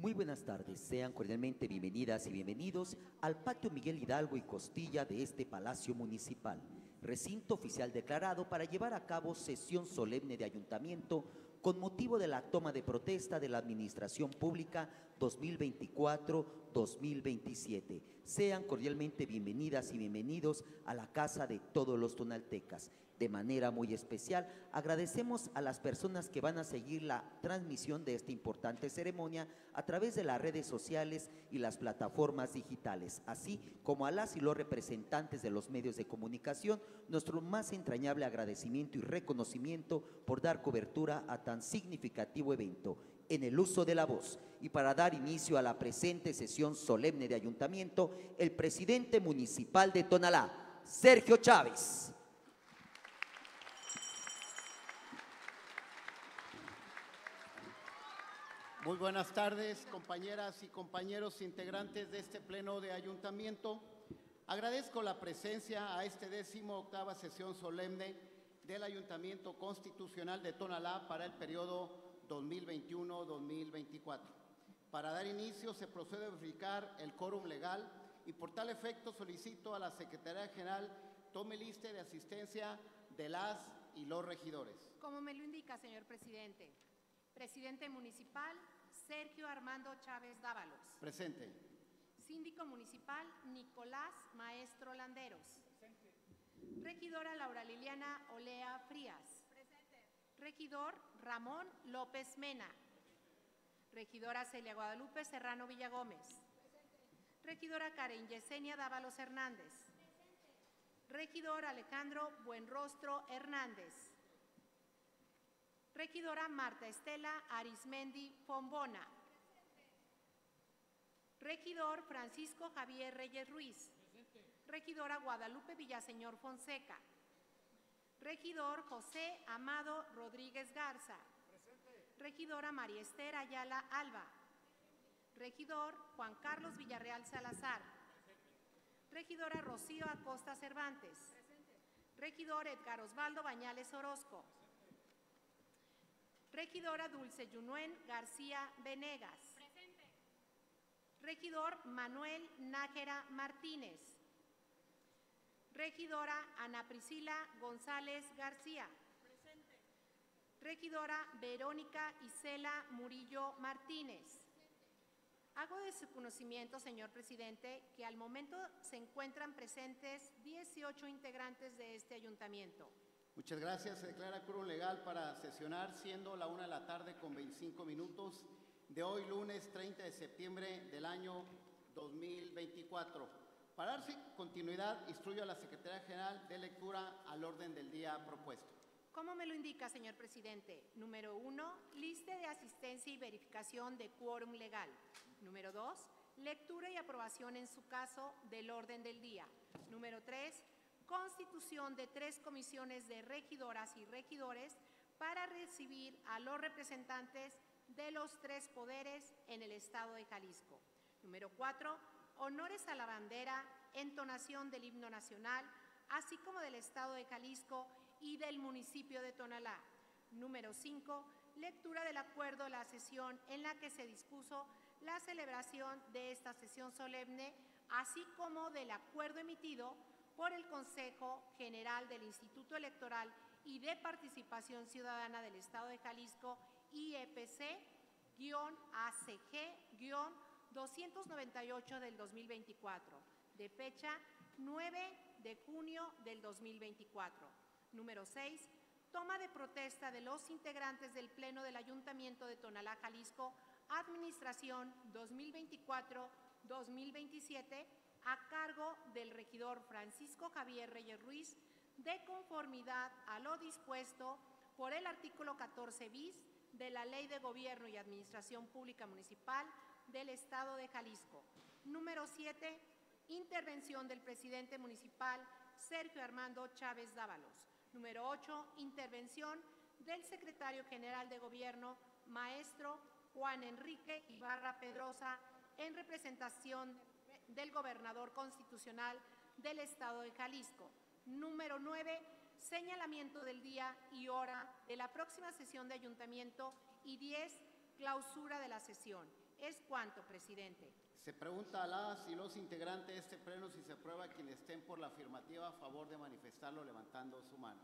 Muy buenas tardes, sean cordialmente bienvenidas y bienvenidos al patio Miguel Hidalgo y Costilla de este Palacio Municipal, recinto oficial declarado para llevar a cabo sesión solemne de ayuntamiento con motivo de la toma de protesta de la Administración Pública 2024-2027. Sean cordialmente bienvenidas y bienvenidos a la casa de todos los tonaltecas. De manera muy especial, agradecemos a las personas que van a seguir la transmisión de esta importante ceremonia a través de las redes sociales y las plataformas digitales, así como a las y los representantes de los medios de comunicación, nuestro más entrañable agradecimiento y reconocimiento por dar cobertura a tan significativo evento en el uso de la voz. Y para dar inicio a la presente sesión solemne de ayuntamiento, el presidente municipal de Tonalá, Sergio Chávez. Muy buenas tardes, compañeras y compañeros integrantes de este pleno de ayuntamiento. Agradezco la presencia a este 18ª sesión solemne del Ayuntamiento Constitucional de Tonalá para el periodo 2021-2024. Para dar inicio se procede a verificar el quórum legal y por tal efecto solicito a la Secretaría General tome lista de asistencia de las y los regidores. Como me lo indica, señor presidente. Presidente municipal, Sergio Armando Chávez Dávalos. Presente. Síndico municipal, Nicolás Maestro Landeros. Presente. Regidora Laura Liliana Olea Frías. Presente. Regidor Ramón López Mena. Regidora Celia Guadalupe Serrano Villagómez. Presente. Regidora Karen Yesenia Dávalos Hernández. Presente. Regidor Alejandro Buenrostro Hernández. Regidora Marta Estela Arismendi Fombona. Presente. Regidor Francisco Javier Reyes Ruiz. Presente. Regidora Guadalupe Villaseñor Fonseca. Regidor José Amado Rodríguez Garza. Presente. Regidora María Esther Ayala Alba. Presente. Regidor Juan Carlos Villarreal Salazar. Presente. Regidora Rocío Acosta Cervantes. Presente. Regidor Edgar Osvaldo Bañales Orozco. Regidora Dulce Yunuen García Venegas. Presente. Regidor Manuel Nájera Martínez. Regidora Ana Priscila González García. Presente. Regidora Verónica Isela Murillo Martínez. Presente. Hago de su conocimiento, señor presidente, que al momento se encuentran presentes 18 integrantes de este ayuntamiento. Muchas gracias. Se declara quórum legal para sesionar, siendo la 1:25 de hoy, lunes 30 de septiembre del año 2024. Para dar continuidad, instruyo a la Secretaría General de lectura al orden del día propuesto. Como me lo indica, señor presidente. Número 1, lista de asistencia y verificación de quórum legal. Número 2, lectura y aprobación en su caso del orden del día. Número 3, constitución de 3 comisiones de regidoras y regidores para recibir a los representantes de los 3 poderes en el Estado de Jalisco. Número 4, honores a la bandera, entonación del himno nacional, así como del Estado de Jalisco y del municipio de Tonalá. Número 5, lectura del acuerdo de la sesión en la que se dispuso la celebración de esta sesión solemne, así como del acuerdo emitido por el Consejo General del Instituto Electoral y de Participación Ciudadana del Estado de Jalisco, IEPC-ACG-298 del 2024, de fecha 9 de junio del 2024. Número 6, toma de protesta de los integrantes del Pleno del Ayuntamiento de Tonalá, Jalisco, Administración 2024-2027, a cargo del regidor Francisco Javier Reyes Ruiz, de conformidad a lo dispuesto por el artículo 14 bis de la Ley de Gobierno y Administración Pública Municipal del Estado de Jalisco. Número 7, intervención del presidente municipal Sergio Armando Chávez Dávalos. Número 8, intervención del secretario general de Gobierno, maestro Juan Enrique Ibarra Pedrosa, en representación del gobernador constitucional del Estado de Jalisco. Número 9, señalamiento del día y hora de la próxima sesión de ayuntamiento. Y 10, clausura de la sesión. Es cuanto, presidente. Se pregunta a las y los integrantes de este pleno si se aprueba quienes estén por la afirmativa a favor de manifestarlo levantando su mano.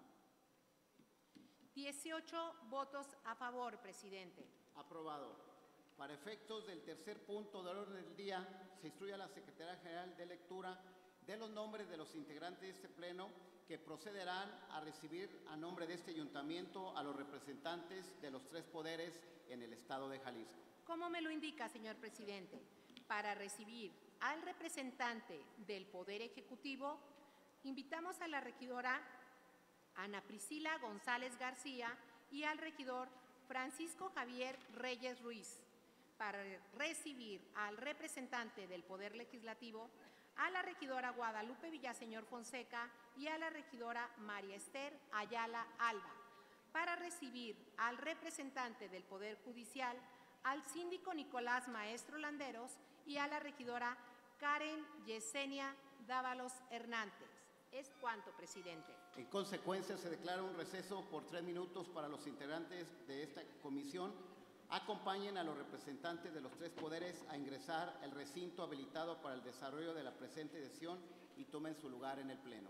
18 votos a favor, presidente. Aprobado. Para efectos del tercer punto del orden del día, se instruye a la Secretaría General de lectura de los nombres de los integrantes de este pleno que procederán a recibir a nombre de este ayuntamiento a los representantes de los tres poderes en el estado de Jalisco. ¿Cómo me lo indica, señor presidente? Para recibir al representante del Poder Ejecutivo, invitamos a la regidora Ana Priscila González García y al regidor Francisco Javier Reyes Ruiz. Para recibir al representante del Poder Legislativo, a la regidora Guadalupe Villaseñor Fonseca y a la regidora María Esther Ayala Alba. Para recibir al representante del Poder Judicial, al síndico Nicolás Maestro Landeros y a la regidora Karen Yesenia Dávalos Hernández. Es cuanto, presidente. En consecuencia, se declara un receso por 3 minutos para los integrantes de esta comisión. Acompañen a los representantes de los tres poderes a ingresar al recinto habilitado para el desarrollo de la presente sesión y tomen su lugar en el pleno.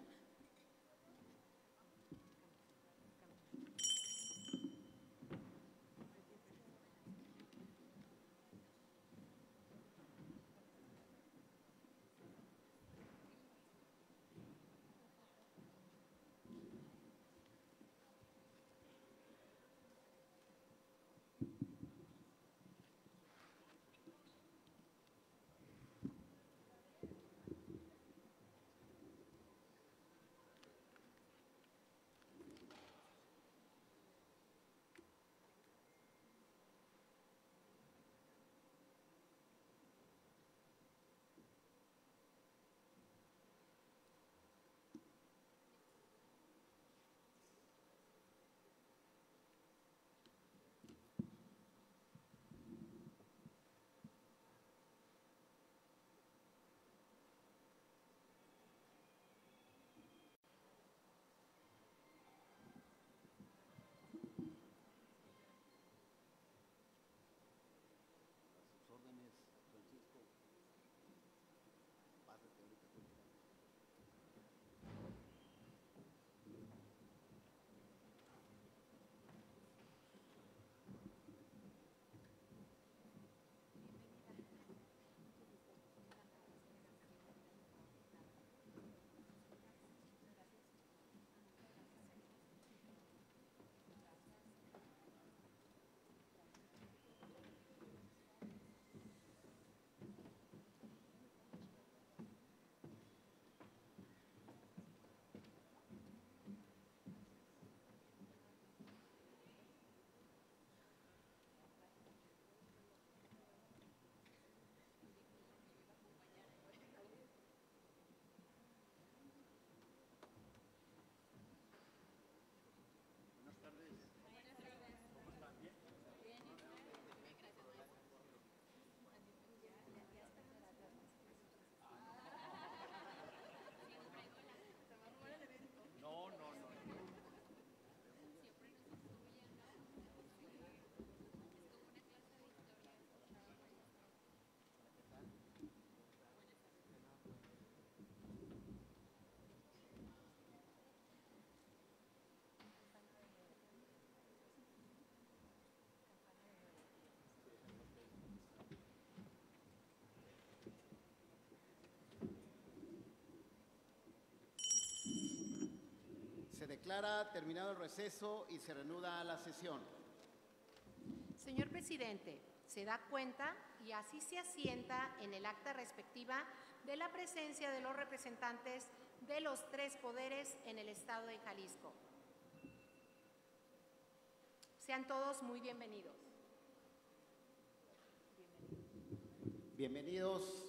Se declara terminado el receso y se reanuda la sesión. Señor presidente, se da cuenta y así se asienta en el acta respectiva de la presencia de los representantes de los tres poderes en el estado de Jalisco. Sean todos muy bienvenidos. Bienvenidos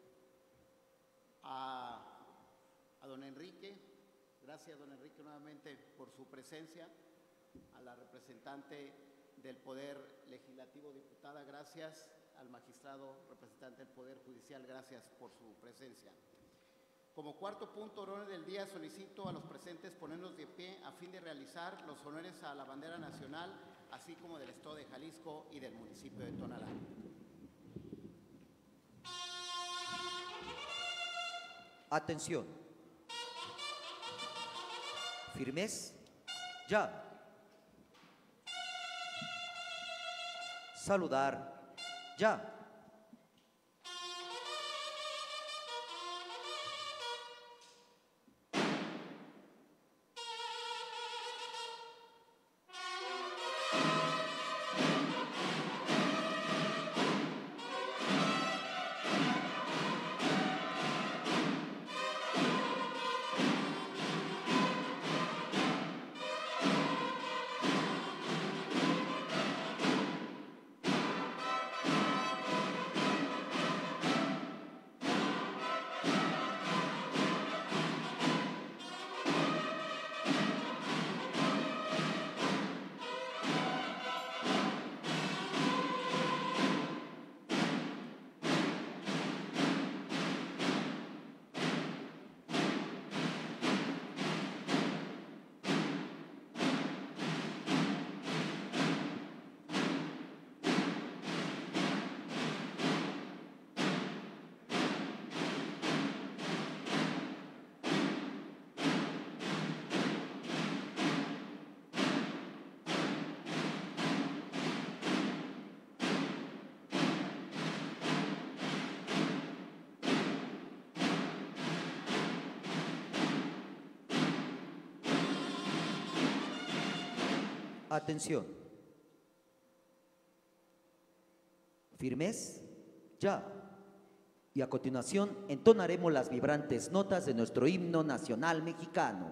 a don Enrique. Gracias, don Enrique, nuevamente por su presencia. A la representante del Poder Legislativo, diputada, gracias. Al magistrado representante del Poder Judicial, gracias por su presencia. Como cuarto punto del orden del día, solicito a los presentes ponernos de pie a fin de realizar los honores a la bandera nacional, así como del estado de Jalisco y del municipio de Tonalá. Atención. Firmes. Ya. Saludar. Ya. Atención. Firmes. Ya. Y a continuación entonaremos las vibrantes notas de nuestro himno nacional mexicano.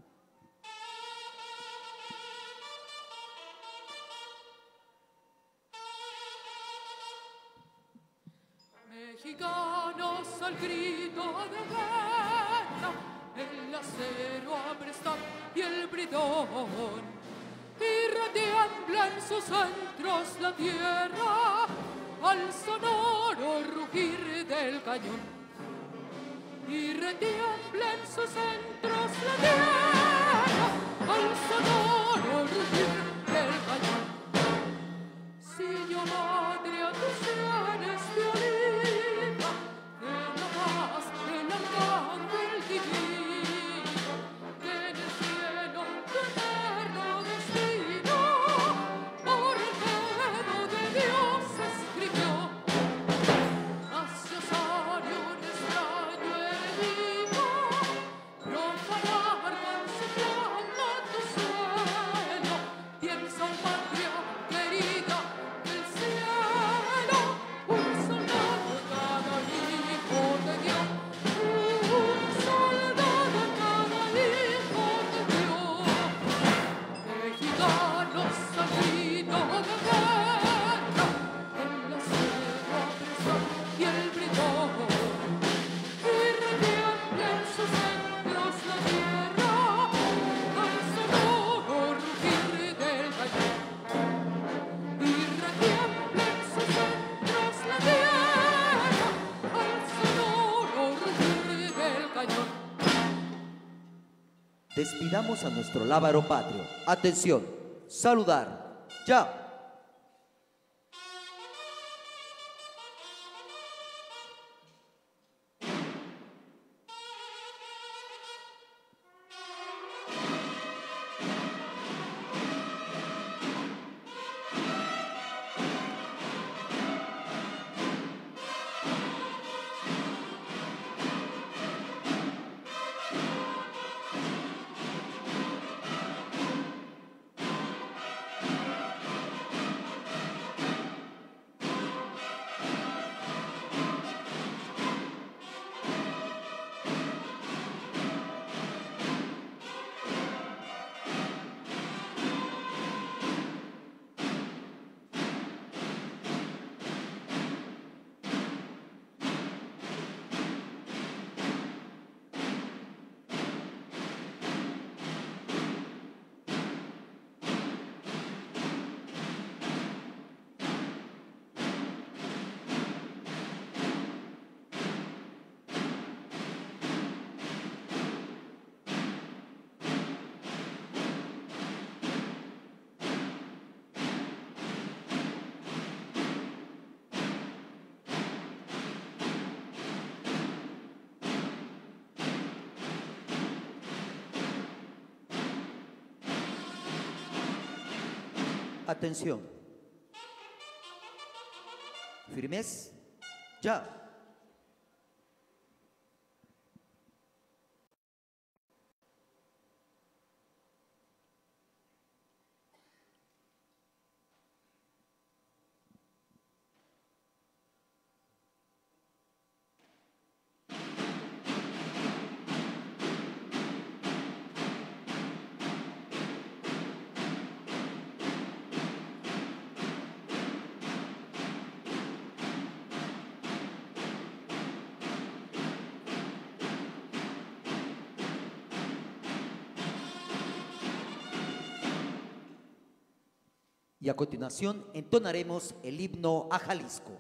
Mexicanos al grito de guerra, el acero aprestar y el bridón, y retiembla en sus centros la tierra al sonoro rugir del cañón. Y retiembla en sus centros la tierra al sonoro rugir del cañón. Si yo madre a tus sienes de oliva, de la paz, del arcángel divino, que en el cielo tu eterno destino por el dedo de Dios escribió. Hacia Sario un extraño enemigo, profanar mancillando tu suelo. Piensa, oh patria querida del cielo, un soldado cada hijo de Dios, un soldado cada hijo de Dios. Mexicanos al grito de guerra, el acero apresar y el bridón, y retiembla en sus centros la tierra al sonoro rugir del cañón. Y retiembla en sus centros la tierra al sonoro rugir del cañón. Despidamos a nuestro lábaro patrio. Atención. Saludar. Ya. Atención. Firmes. Ya. Y a continuación entonaremos el himno a Jalisco.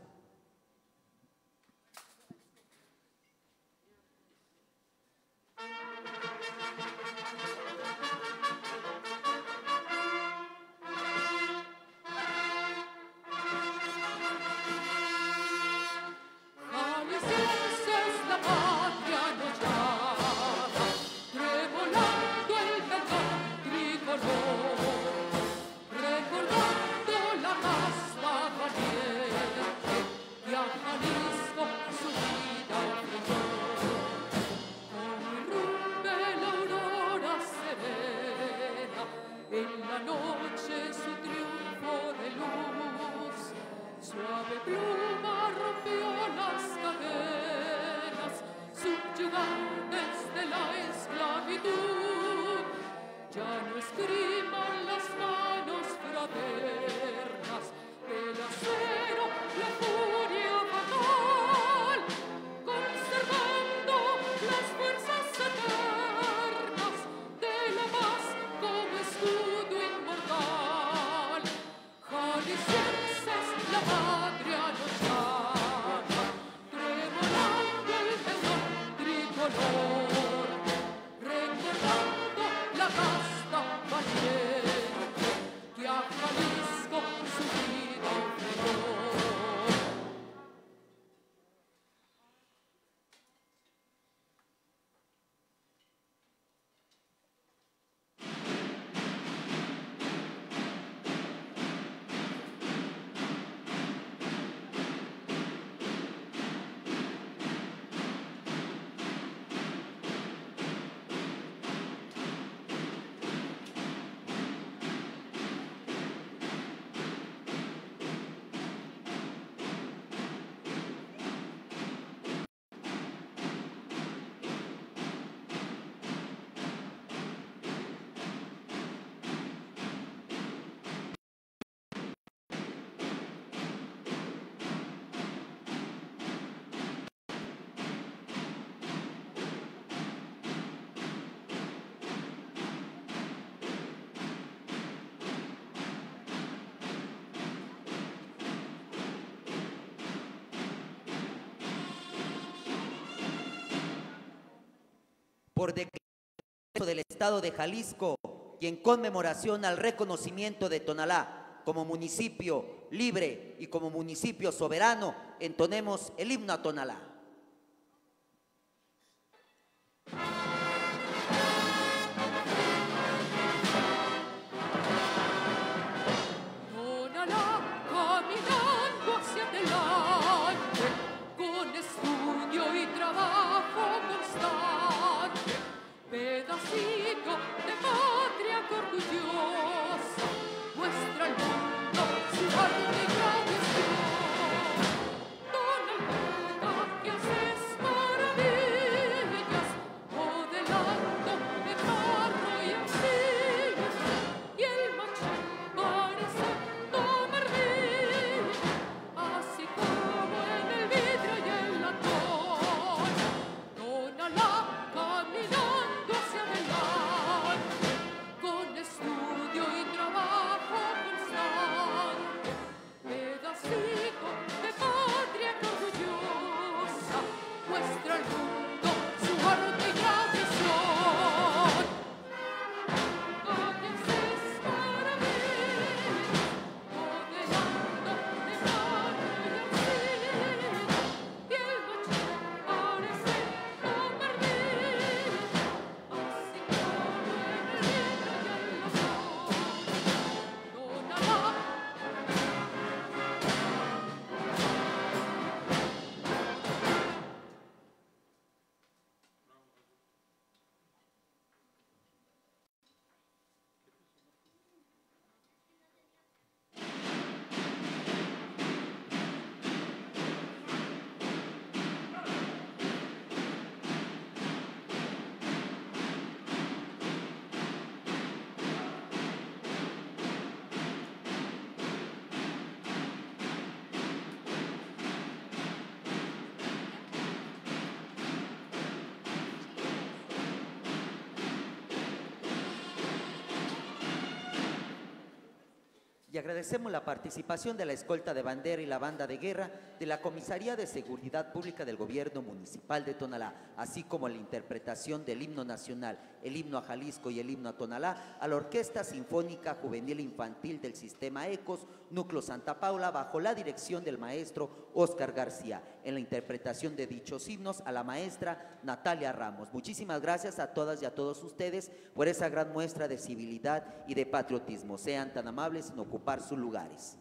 Por decreto del Estado de Jalisco y en conmemoración al reconocimiento de Tonalá como municipio libre y como municipio soberano, entonemos el himno a Tonalá. Tonalá caminando hacia adelante, con estudio y trabajo constante, pedacito de patria orgullosa, muestra al mundo su arte y tradición. Tonalá Y agradecemos la participación de la escolta de bandera y la banda de guerra de la Comisaría de Seguridad Pública del Gobierno Municipal de Tonalá, así como la interpretación del himno nacional, el himno a Jalisco y el himno a Tonalá, a la Orquesta Sinfónica Juvenil Infantil del Sistema ECOS, Núcleo Santa Paula, bajo la dirección del maestro Óscar García. En la interpretación de dichos himnos, a la maestra Natalia Ramos. Muchísimas gracias a todas y a todos ustedes por esa gran muestra de civilidad y de patriotismo. Sean tan amables en ocupar sus lugares.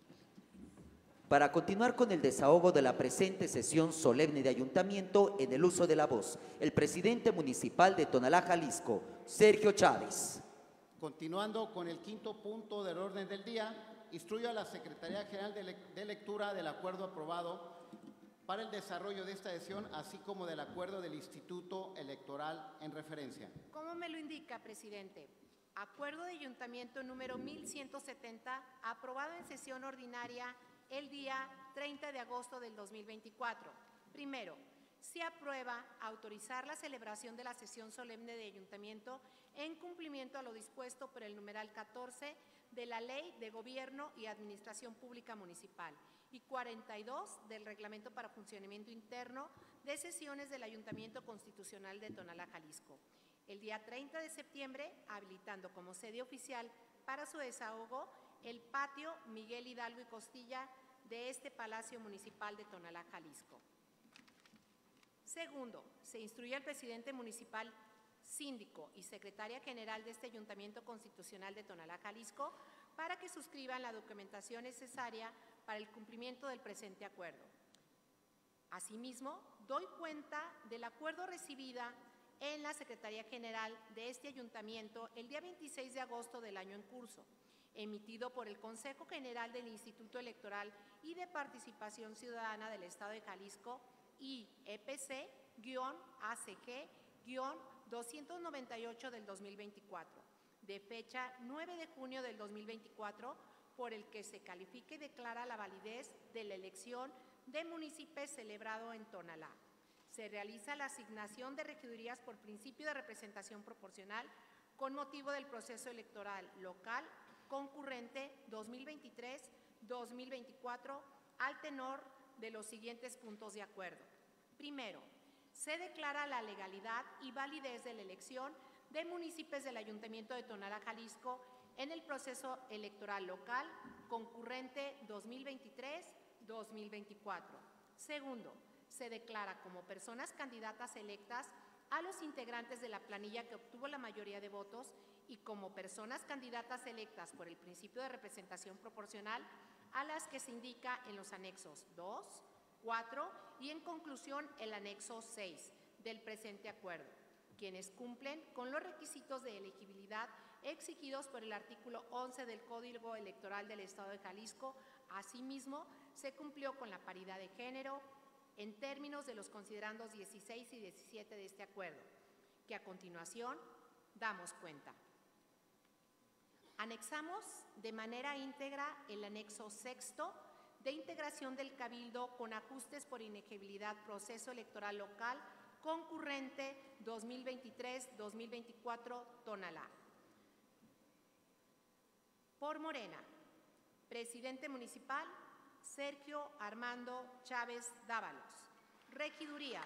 Para continuar con el desahogo de la presente sesión solemne de ayuntamiento, en el uso de la voz, el presidente municipal de Tonalá, Jalisco, Sergio Chávez. Continuando con el quinto punto del orden del día, instruyo a la Secretaría General de Lectura del acuerdo aprobado para el desarrollo de esta sesión, así como del acuerdo del Instituto Electoral en referencia. ¿Cómo me lo indica, presidente? Acuerdo de ayuntamiento número 1170, aprobado en sesión ordinaria el día 30 de agosto del 2024. Primero, se aprueba autorizar la celebración de la sesión solemne de ayuntamiento en cumplimiento a lo dispuesto por el numeral 14 de la Ley de Gobierno y Administración Pública Municipal y 42 del Reglamento para Funcionamiento Interno de Sesiones del Ayuntamiento Constitucional de Tonalá, Jalisco. El día 30 de septiembre, habilitando como sede oficial para su desahogo el patio Miguel Hidalgo y Costilla de este Palacio Municipal de Tonalá, Jalisco. Segundo, se instruye al presidente municipal, síndico y secretaria general de este Ayuntamiento Constitucional de Tonalá, Jalisco, para que suscriban la documentación necesaria para el cumplimiento del presente acuerdo. Asimismo, doy cuenta del acuerdo recibida en la Secretaría General de este Ayuntamiento el día 26 de agosto del año en curso, emitido por el Consejo General del Instituto Electoral y de Participación Ciudadana del Estado de Jalisco y EPC-ACG-298 del 2024, de fecha 9 de junio del 2024, por el que se califica y declara la validez de la elección de municipios celebrado en Tonalá. Se realiza la asignación de regidurías por principio de representación proporcional con motivo del proceso electoral local concurrente 2023-2024 al tenor de los siguientes puntos de acuerdo. Primero, se declara la legalidad y validez de la elección de municipios del Ayuntamiento de Tonalá, Jalisco, en el proceso electoral local concurrente 2023-2024. Segundo, se declara como personas candidatas electas a los integrantes de la planilla que obtuvo la mayoría de votos y como personas candidatas electas por el principio de representación proporcional a las que se indica en los anexos 2, 4 y en conclusión el anexo 6 del presente acuerdo, quienes cumplen con los requisitos de elegibilidad exigidos por el artículo 11 del Código Electoral del Estado de Jalisco. Asimismo, se cumplió con la paridad de género en términos de los considerandos 16 y 17 de este acuerdo, que a continuación damos cuenta. Anexamos de manera íntegra el anexo sexto de integración del Cabildo con ajustes por inegibilidad proceso electoral local concurrente 2023-2024 Tonalá. Por Morena, presidente municipal Sergio Armando Chávez Dávalos. Regidurías: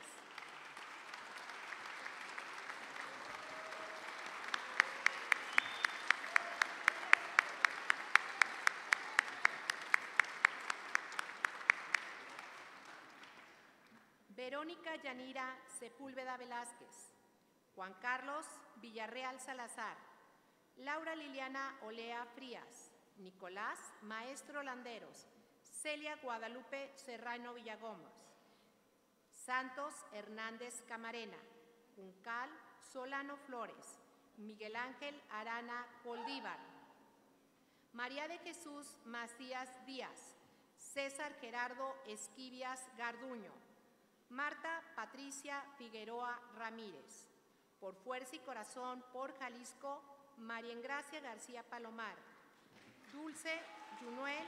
Verónica Yanira Sepúlveda Velázquez, Juan Carlos Villarreal Salazar, Laura Liliana Olea Frías, Nicolás Maestro Landeros, Celia Guadalupe Serrano Villagómez, Santos Hernández Camarena, Juncal Solano Flores, Miguel Ángel Arana Coldívar, María de Jesús Macías Díaz, César Gerardo Esquivias Garduño, Marta Patricia Figueroa Ramírez. Por Fuerza y Corazón por Jalisco, María Engracia García Palomar, Dulce Yunuel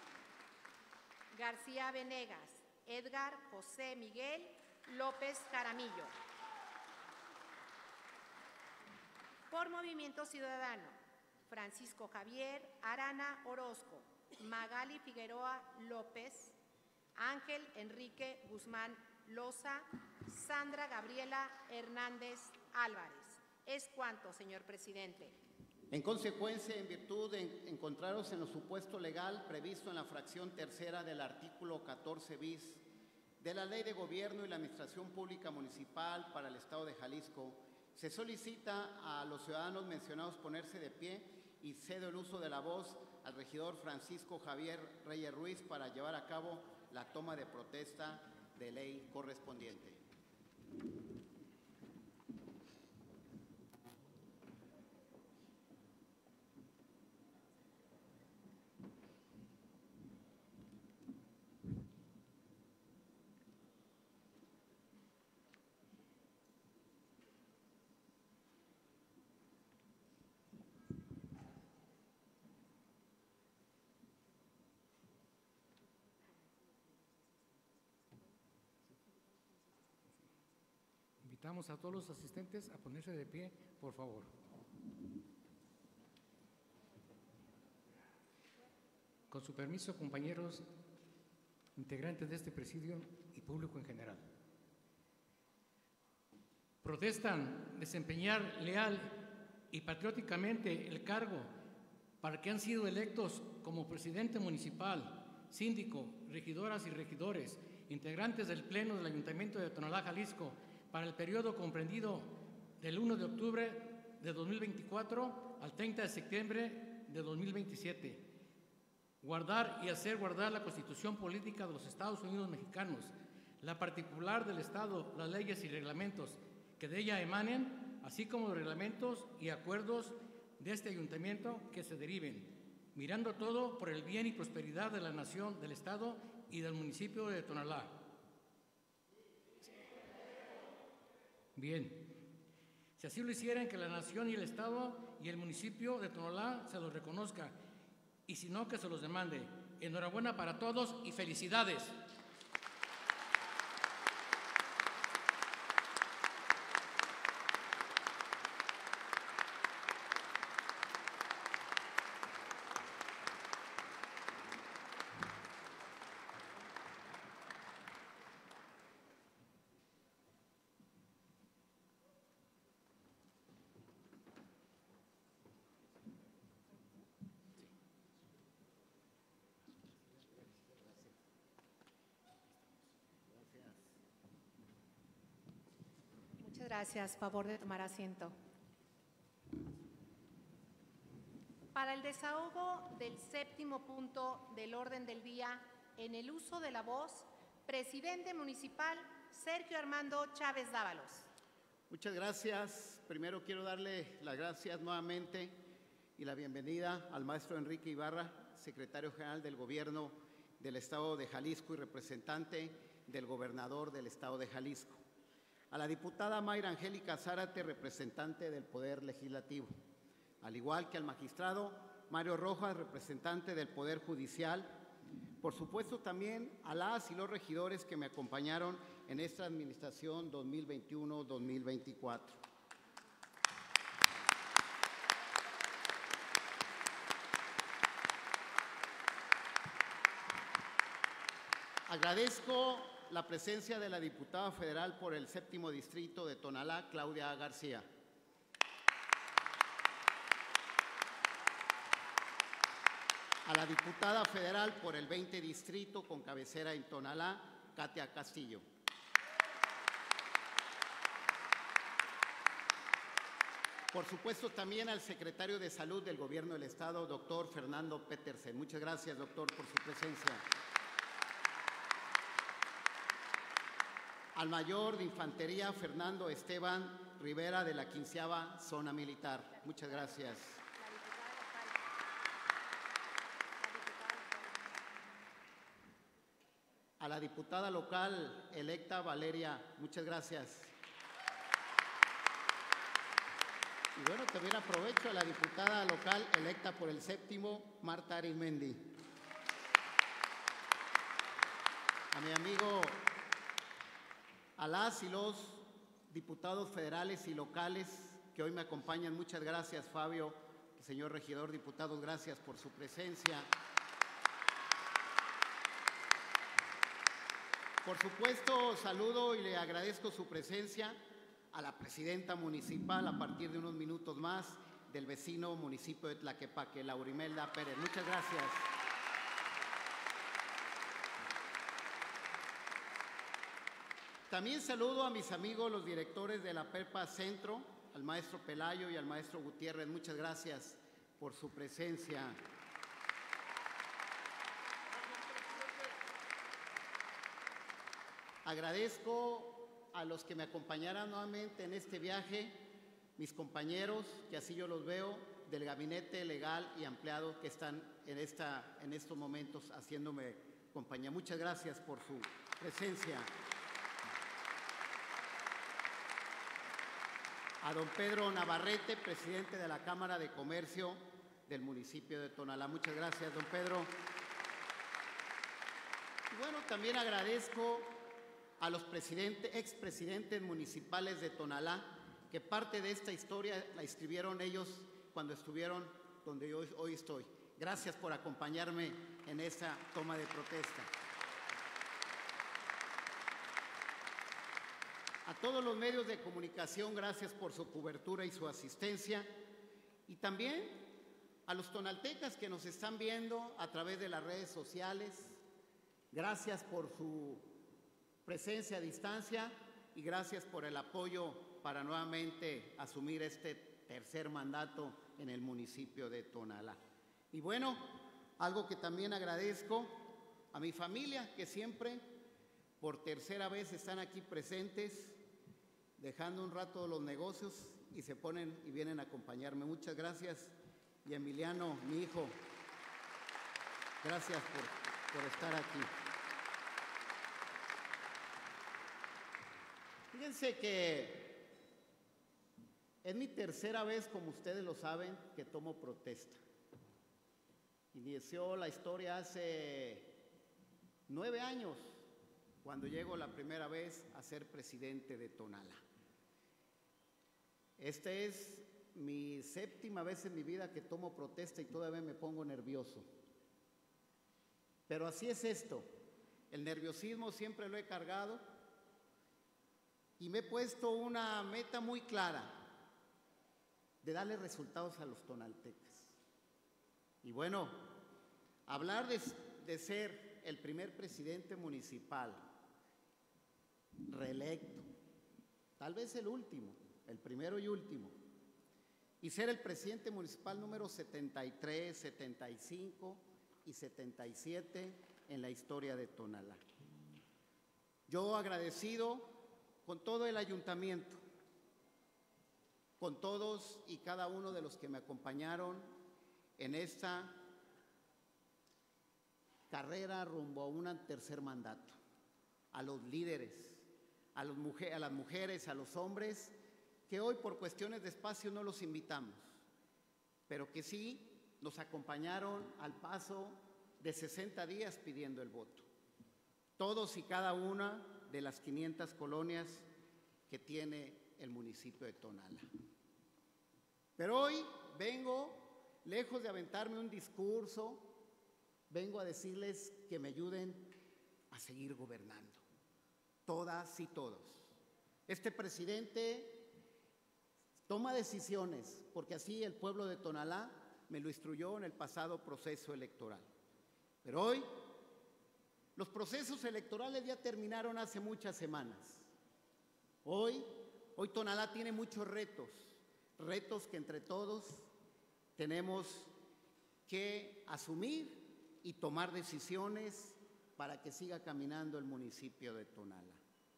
García Venegas, Edgar José Miguel López Jaramillo. Por Movimiento Ciudadano, Francisco Javier Arana Orozco, Magali Figueroa López, Ángel Enrique Guzmán Loza, Sandra Gabriela Hernández Álvarez. Es cuanto, señor presidente. En consecuencia, en virtud de encontraros en lo supuesto legal previsto en la fracción tercera del artículo 14 bis de la Ley de Gobierno y la Administración Pública Municipal para el Estado de Jalisco, se solicita a los ciudadanos mencionados ponerse de pie y cedo el uso de la voz al regidor Francisco Javier Reyes Ruiz para llevar a cabo la toma de protesta de ley correspondiente. Invitamos a todos los asistentes a ponerse de pie, por favor. Con su permiso, compañeros, integrantes de este presidio y público en general. Protestan desempeñar leal y patrióticamente el cargo para que han sido electos como presidente municipal, síndico, regidoras y regidores, integrantes del Pleno del Ayuntamiento de Tonalá, Jalisco, para el periodo comprendido del 1 de octubre de 2024 al 30 de septiembre de 2027. Guardar y hacer guardar la Constitución Política de los Estados Unidos Mexicanos, la particular del Estado, las leyes y reglamentos que de ella emanen, así como los reglamentos y acuerdos de este ayuntamiento que se deriven, mirando todo por el bien y prosperidad de la nación, del Estado y del municipio de Tonalá. Bien, si así lo hicieran, que la nación y el Estado y el municipio de Tonalá se los reconozca, y si no, que se los demande. Enhorabuena para todos y felicidades. Muchas gracias. Favor de tomar asiento. Para el desahogo del séptimo punto del orden del día, en el uso de la voz, presidente municipal Sergio Armando Chávez Dávalos. Muchas gracias. Primero quiero darle las gracias nuevamente y la bienvenida al maestro Enrique Ibarra, secretario general del Gobierno del Estado de Jalisco y representante del gobernador del Estado de Jalisco. A la diputada Mayra Angélica Zárate, representante del Poder Legislativo, al igual que al magistrado Mario Rojas, representante del Poder Judicial. Por supuesto, también a las y los regidores que me acompañaron en esta administración 2021-2024. Agradezco la presencia de la diputada federal por el séptimo distrito de Tonalá, Claudia García. A la diputada federal por el 20 distrito con cabecera en Tonalá, Katia Castillo. Por supuesto, también al secretario de Salud del Gobierno del Estado, doctor Fernando Petersen. Muchas gracias, doctor, por su presencia. Al mayor de Infantería, Fernando Esteban Rivera, de la 15ª Zona Militar. Muchas gracias. A la diputada local electa Valeria, muchas gracias. Y bueno, también aprovecho a la diputada local electa por el séptimo, Marta Arizmendi. A mi amigo, a las y los diputados federales y locales que hoy me acompañan, muchas gracias, Fabio, que señor regidor, diputados, gracias por su presencia. Por supuesto, saludo y le agradezco su presencia a la presidenta municipal a partir de unos minutos más del vecino municipio de Tlaquepaque, Laurimelda Pérez. Muchas gracias. También saludo a mis amigos, los directores de la Prepa Centro, al maestro Pelayo y al maestro Gutiérrez. Muchas gracias por su presencia. Agradezco a los que me acompañaran nuevamente en este viaje, mis compañeros, que así yo los veo, del gabinete legal y ampliado que están en estos momentos haciéndome compañía. Muchas gracias por su presencia. A don Pedro Navarrete, presidente de la Cámara de Comercio del municipio de Tonalá. Muchas gracias, don Pedro. Y bueno, también agradezco a los expresidentes municipales de Tonalá, que parte de esta historia la escribieron ellos cuando estuvieron donde yo hoy estoy. Gracias por acompañarme en esta toma de protesta. A todos los medios de comunicación, gracias por su cobertura y su asistencia. Y también a los tonaltecas que nos están viendo a través de las redes sociales. Gracias por su presencia a distancia y gracias por el apoyo para nuevamente asumir este tercer mandato en el municipio de Tonalá. Y bueno, algo que también agradezco a mi familia, que siempre por tercera vez están aquí presentes, dejando un rato los negocios y se ponen y vienen a acompañarme. Muchas gracias. Y Emiliano, mi hijo, gracias por estar aquí. Fíjense que es mi tercera vez, como ustedes lo saben, que tomo protesta. Inició la historia hace 9 años, cuando llego la primera vez a ser presidente de Tonalá. Esta es mi 7ª vez en mi vida que tomo protesta y todavía me pongo nervioso. Pero así es esto. El nerviosismo siempre lo he cargado y me he puesto una meta muy clara de darle resultados a los tonaltecas. Y bueno, hablar de ser el primer presidente municipal reelecto, tal vez el último, el primero y último, y ser el presidente municipal número 73, 75 y 77 en la historia de Tonalá. Yo agradecido con todo el ayuntamiento, con todos y cada uno de los que me acompañaron en esta carrera rumbo a un tercer mandato, a los líderes, a las mujeres, a los hombres, que hoy por cuestiones de espacio no los invitamos, pero que sí nos acompañaron al paso de 60 días pidiendo el voto. Todos y cada una de las 500 colonias que tiene el municipio de Tonalá. Pero hoy vengo, lejos de aventarme un discurso, vengo a decirles que me ayuden a seguir gobernando, todas y todos. Este presidente toma decisiones, porque así el pueblo de Tonalá me lo instruyó en el pasado proceso electoral. Pero hoy, los procesos electorales ya terminaron hace muchas semanas. Hoy Tonalá tiene muchos retos que entre todos tenemos que asumir y tomar decisiones para que siga caminando el municipio de Tonalá.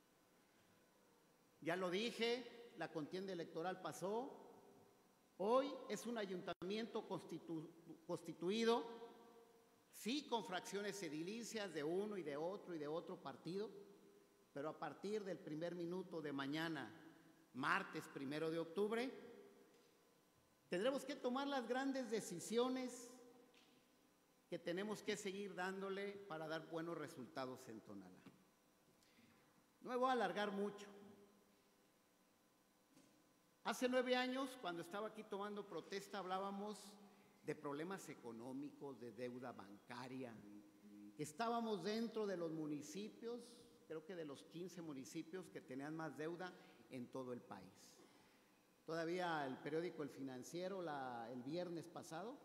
Ya lo dije, la contienda electoral pasó. Hoy es un ayuntamiento constituido, sí, con fracciones edilicias de uno y de otro partido, pero a partir del primer minuto de mañana, martes 1 de octubre, tendremos que tomar las grandes decisiones que tenemos que seguir dándole para dar buenos resultados en Tonalá. No me voy a alargar mucho. Hace 9 años, cuando estaba aquí tomando protesta, hablábamos de problemas económicos, de deuda bancaria. Estábamos dentro de los municipios, creo que de los 15 municipios que tenían más deuda en todo el país. Todavía el periódico El Financiero, el viernes pasado,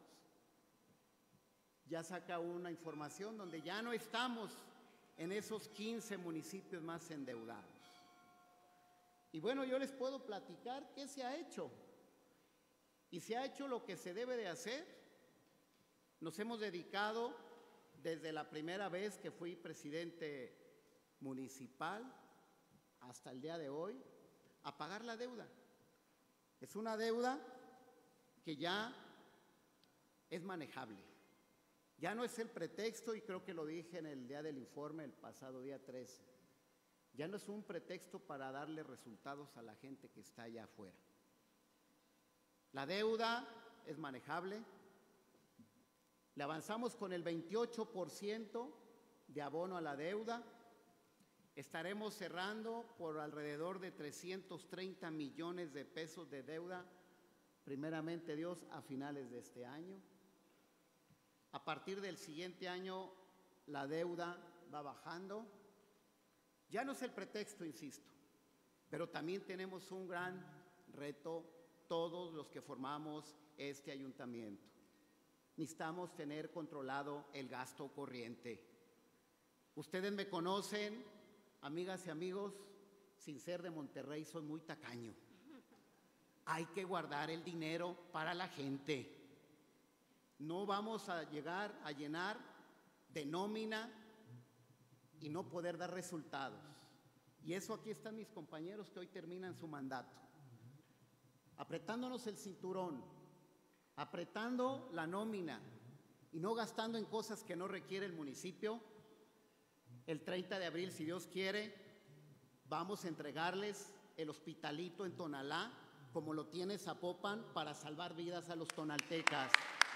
ya saca una información donde ya no estamos en esos 15 municipios más endeudados. Y bueno, yo les puedo platicar qué se ha hecho. Y se ha hecho lo que se debe de hacer. Nos hemos dedicado desde la primera vez que fui presidente municipal hasta el día de hoy a pagar la deuda. Es una deuda que ya es manejable. Ya no es el pretexto, y creo que lo dije en el día del informe, el pasado día 13. Ya no es un pretexto para darle resultados a la gente que está allá afuera. La deuda es manejable. Le avanzamos con el 28% de abono a la deuda. Estaremos cerrando por alrededor de 330 millones de pesos de deuda, primeramente Dios, a finales de este año. A partir del siguiente año, la deuda va bajando. Ya no es el pretexto, insisto, pero también tenemos un gran reto todos los que formamos este ayuntamiento. Necesitamos tener controlado el gasto corriente. Ustedes me conocen, amigas y amigos, sin ser de Monterrey, soy muy tacaño. Hay que guardar el dinero para la gente. No vamos a llegar a llenar de nómina y no poder dar resultados. Y eso aquí están mis compañeros que hoy terminan su mandato. Apretándonos el cinturón, apretando la nómina y no gastando en cosas que no requiere el municipio. El 30 de abril, si Dios quiere, vamos a entregarles el hospitalito en Tonalá, como lo tiene Zapopan, para salvar vidas a los tonaltecas.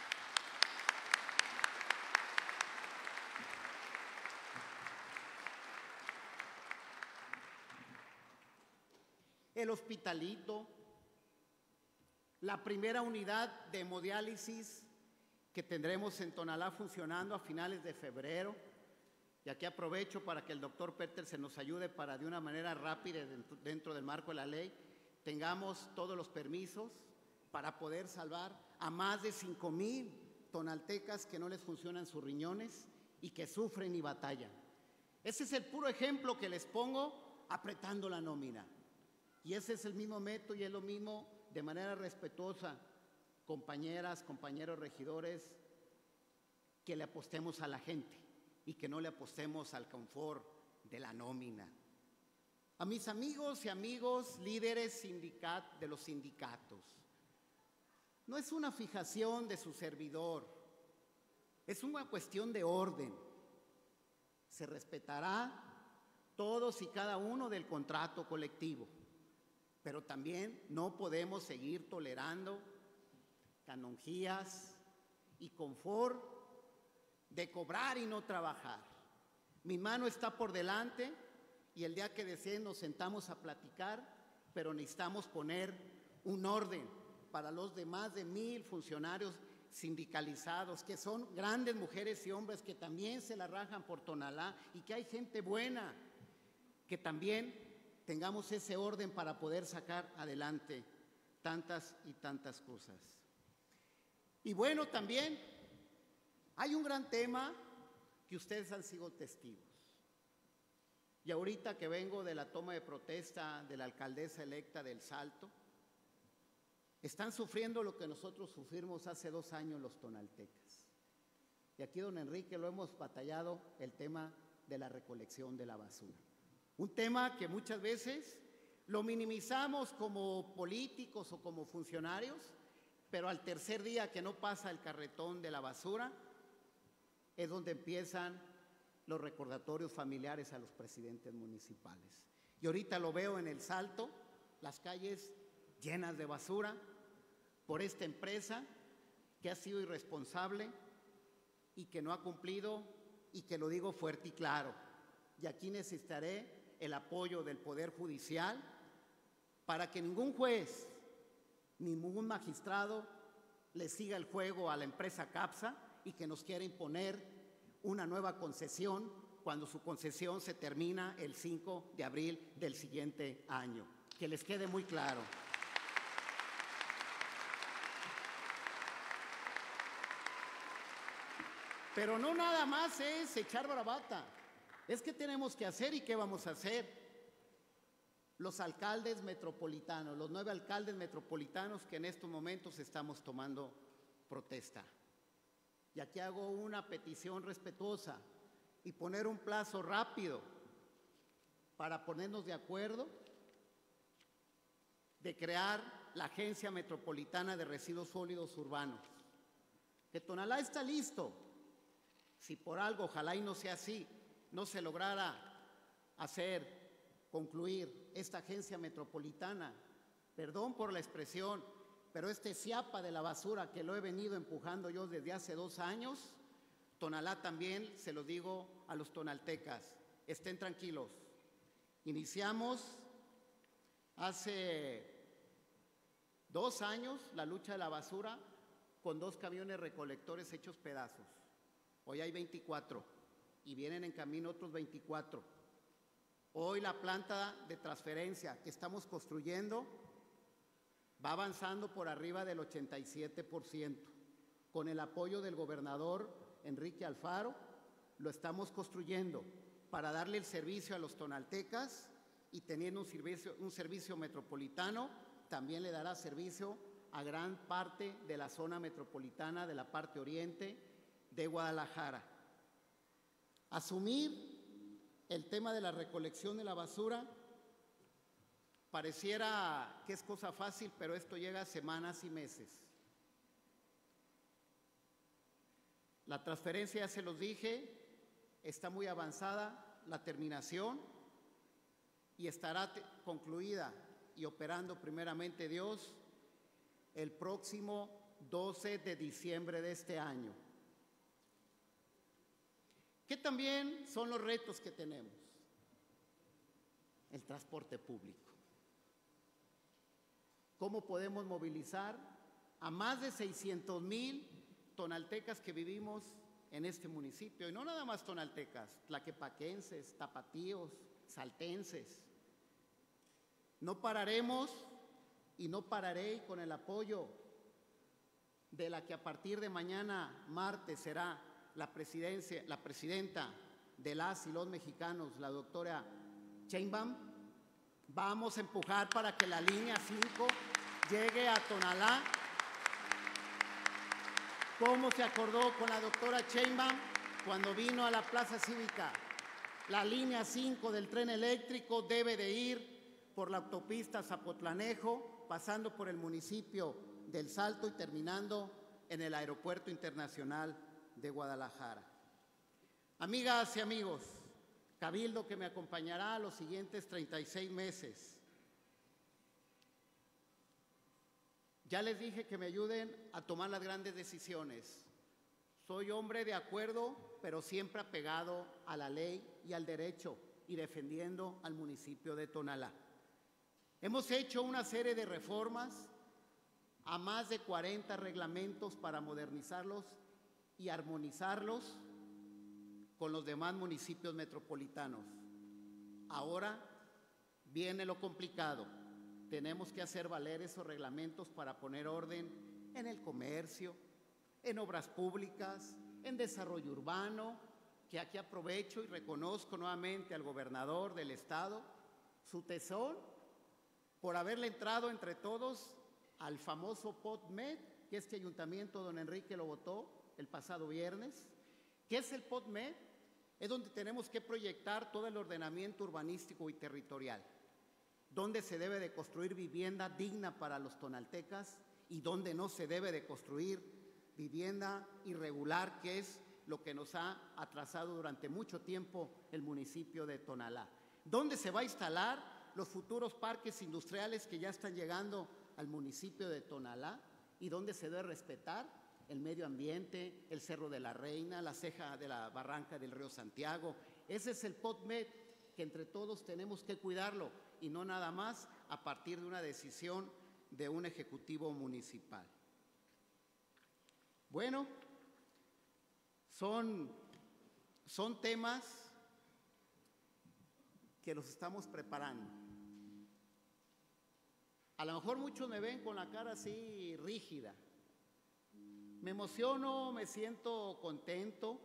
El hospitalito, la primera unidad de hemodiálisis que tendremos en Tonalá funcionando a finales de febrero. Y aquí aprovecho para que el doctor Peter se nos ayude para de una manera rápida dentro del marco de la ley tengamos todos los permisos para poder salvar a más de 5,000 tonaltecas que no les funcionan sus riñones y que sufren y batallan. Ese es el puro ejemplo que les pongo apretando la nómina. Y ese es el mismo método y es lo mismo de manera respetuosa, compañeras, compañeros regidores, que le apostemos a la gente y que no le apostemos al confort de la nómina. A mis amigos y amigos líderes de los sindicatos, no es una fijación de su servidor, es una cuestión de orden. Se respetará todos y cada uno del contrato colectivo, pero también no podemos seguir tolerando canonjías y confort de cobrar y no trabajar. Mi mano está por delante y el día que deseen nos sentamos a platicar, pero necesitamos poner un orden para los demás de 1,000 funcionarios sindicalizados, que son grandes mujeres y hombres que también se la rajan por Tonalá y que hay gente buena, que también tengamos ese orden para poder sacar adelante tantas y tantas cosas. Y bueno, también hay un gran tema que ustedes han sido testigos. Y ahorita que vengo de la toma de protesta de la alcaldesa electa del Salto, están sufriendo lo que nosotros sufrimos hace 2 años los tonaltecas. Y aquí, don Enrique, lo hemos batallado, el tema de la recolección de la basura. Un tema que muchas veces lo minimizamos como políticos o como funcionarios, pero al tercer día que no pasa el carretón de la basura, es donde empiezan los recordatorios familiares a los presidentes municipales. Y ahorita lo veo en el Salto, las calles llenas de basura por esta empresa que ha sido irresponsable y que no ha cumplido, y que lo digo fuerte y claro. Y aquí necesitaré el apoyo del Poder Judicial para que ningún juez ningún magistrado le siga el juego a la empresa CAPSA y que nos quiera imponer una nueva concesión cuando su concesión se termina el 5 de abril del siguiente año. Que les quede muy claro. Pero no nada más es echar bravata. Es que tenemos que hacer y qué vamos a hacer. Los alcaldes metropolitanos, los 9 alcaldes metropolitanos que en estos momentos estamos tomando protesta. Y aquí hago una petición respetuosa y poner un plazo rápido para ponernos de acuerdo de crear la Agencia Metropolitana de Residuos Sólidos Urbanos. Que Tonalá está listo. Si por algo, ojalá y no sea así, no se lograra concluir esta agencia metropolitana, perdón por la expresión, pero este ciapa de la basura que lo he venido empujando yo desde hace 2 años, Tonalá también, se lo digo a los tonaltecas, estén tranquilos. Iniciamos hace 2 años la lucha de la basura con 2 camiones recolectores hechos pedazos. Hoy hay 24 y vienen en camino otros 24. Hoy la planta de transferencia que estamos construyendo va avanzando por arriba del 87%. Con el apoyo del gobernador Enrique Alfaro, lo estamos construyendo para darle el servicio a los tonaltecas y teniendo un servicio metropolitano, también le dará servicio a gran parte de la zona metropolitana, de la parte oriente de Guadalajara. Asumir el tema de la recolección de la basura pareciera que es cosa fácil, pero esto llega a semanas y meses. La transferencia, ya se los dije, está muy avanzada, la terminación, y estará concluida y operando primeramente Dios el próximo 12 de diciembre de este año. ¿Qué también son los retos que tenemos? El transporte público. ¿Cómo podemos movilizar a más de 600,000 tonaltecas que vivimos en este municipio? Y no nada más tonaltecas, tlaquepaquenses, tapatíos, saltenses. No pararemos y no pararé, y con el apoyo de la que a partir de mañana, martes, será la presidenta de las y los mexicanos, la doctora Sheinbaum, vamos a empujar para que la línea 5 llegue a Tonalá, como se acordó con la doctora Sheinbaum cuando vino a la Plaza Cívica. La línea 5 del tren eléctrico debe de ir por la autopista Zapotlanejo, pasando por el municipio del Salto y terminando en el Aeropuerto Internacional de Guadalajara. Amigas y amigos, Cabildo que me acompañará los siguientes 36 meses. Ya les dije que me ayuden a tomar las grandes decisiones. Soy hombre de acuerdo, pero siempre apegado a la ley y al derecho y defendiendo al municipio de Tonalá. Hemos hecho una serie de reformas a más de 40 reglamentos para modernizarlos y armonizarlos con los demás municipios metropolitanos. Ahora viene lo complicado. Tenemos que hacer valer esos reglamentos para poner orden en el comercio, en obras públicas, en desarrollo urbano, que aquí aprovecho y reconozco nuevamente al gobernador del estado su tesón por haberle entrado entre todos al famoso POTMED, que este ayuntamiento, don Enrique, lo votó el pasado viernes. ¿Qué es el POTMED? Es donde tenemos que proyectar todo el ordenamiento urbanístico y territorial, donde se debe de construir vivienda digna para los tonaltecas y donde no se debe de construir vivienda irregular, que es lo que nos ha atrasado durante mucho tiempo el municipio de Tonalá. ¿Dónde se va a instalar los futuros parques industriales que ya están llegando al municipio de Tonalá y dónde se debe respetar el medio ambiente, el Cerro de la Reina, la ceja de la barranca del río Santiago? Ese es el POTMED que entre todos tenemos que cuidarlo y no nada más a partir de una decisión de un ejecutivo municipal. Bueno, son temas que los estamos preparando. A lo mejor muchos me ven con la cara así rígida. Me emociono, me siento contento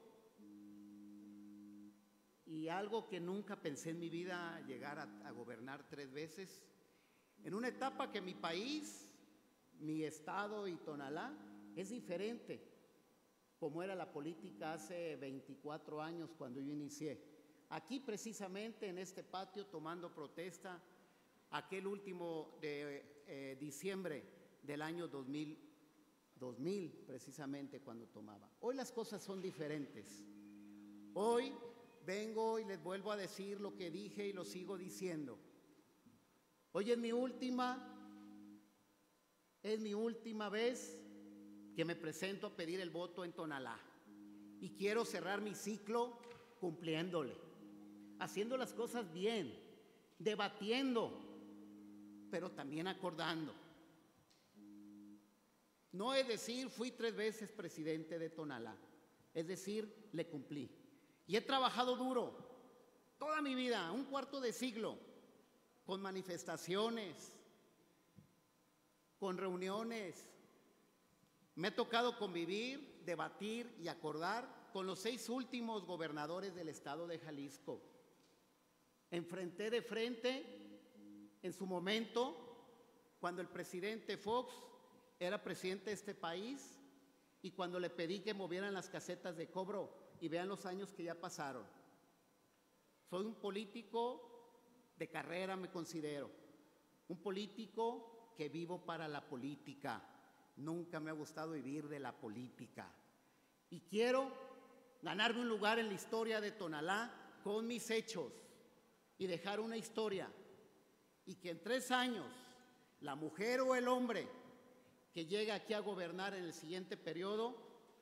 y algo que nunca pensé en mi vida, llegar a gobernar 3 veces, en una etapa que mi país, mi estado y Tonalá es diferente como era la política hace 24 años cuando yo inicié. Aquí precisamente en este patio tomando protesta aquel último de diciembre del año 2000 precisamente cuando tomaba. Hoy las cosas son diferentes. Hoy vengo y les vuelvo a decir lo que dije y lo sigo diciendo. Hoy es mi última vez que me presento a pedir el voto en Tonalá y quiero cerrar mi ciclo cumpliéndole, haciendo las cosas bien, debatiendo, pero también acordando. No es decir, fui 3 veces presidente de Tonalá, es decir, le cumplí. Y he trabajado duro, toda mi vida, un cuarto de siglo, con manifestaciones, con reuniones. Me ha tocado convivir, debatir y acordar con los 6 últimos gobernadores del estado de Jalisco. Enfrenté de frente, en su momento, cuando el presidente Fox era presidente de este país y cuando le pedí que movieran las casetas de cobro, y vean los años que ya pasaron. Soy un político de carrera, me considero. Un político que vivo para la política. Nunca me ha gustado vivir de la política. Y quiero ganarme un lugar en la historia de Tonalá con mis hechos y dejar una historia. Y que en 3 años, la mujer o el hombre que llegue aquí a gobernar en el siguiente periodo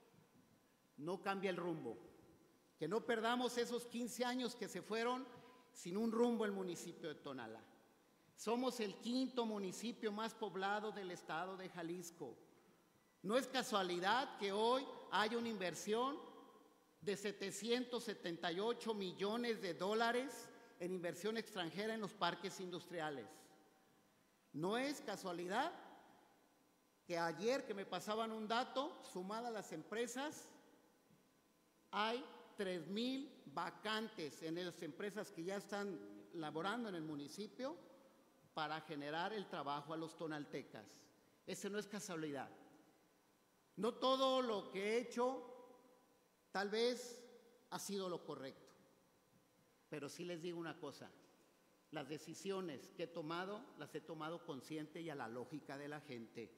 no cambie el rumbo. Que no perdamos esos 15 años que se fueron sin un rumbo el municipio de Tonalá. Somos el 5º municipio más poblado del estado de Jalisco. No es casualidad que hoy haya una inversión de 778 millones de dólares en inversión extranjera en los parques industriales. No es casualidad que ayer que me pasaban un dato, sumada a las empresas, hay 3,000 vacantes en las empresas que ya están laborando en el municipio para generar el trabajo a los tonaltecas. Eso no es casualidad. No todo lo que he hecho tal vez ha sido lo correcto, pero sí les digo una cosa, las decisiones que he tomado, las he tomado consciente y a la lógica de la gente.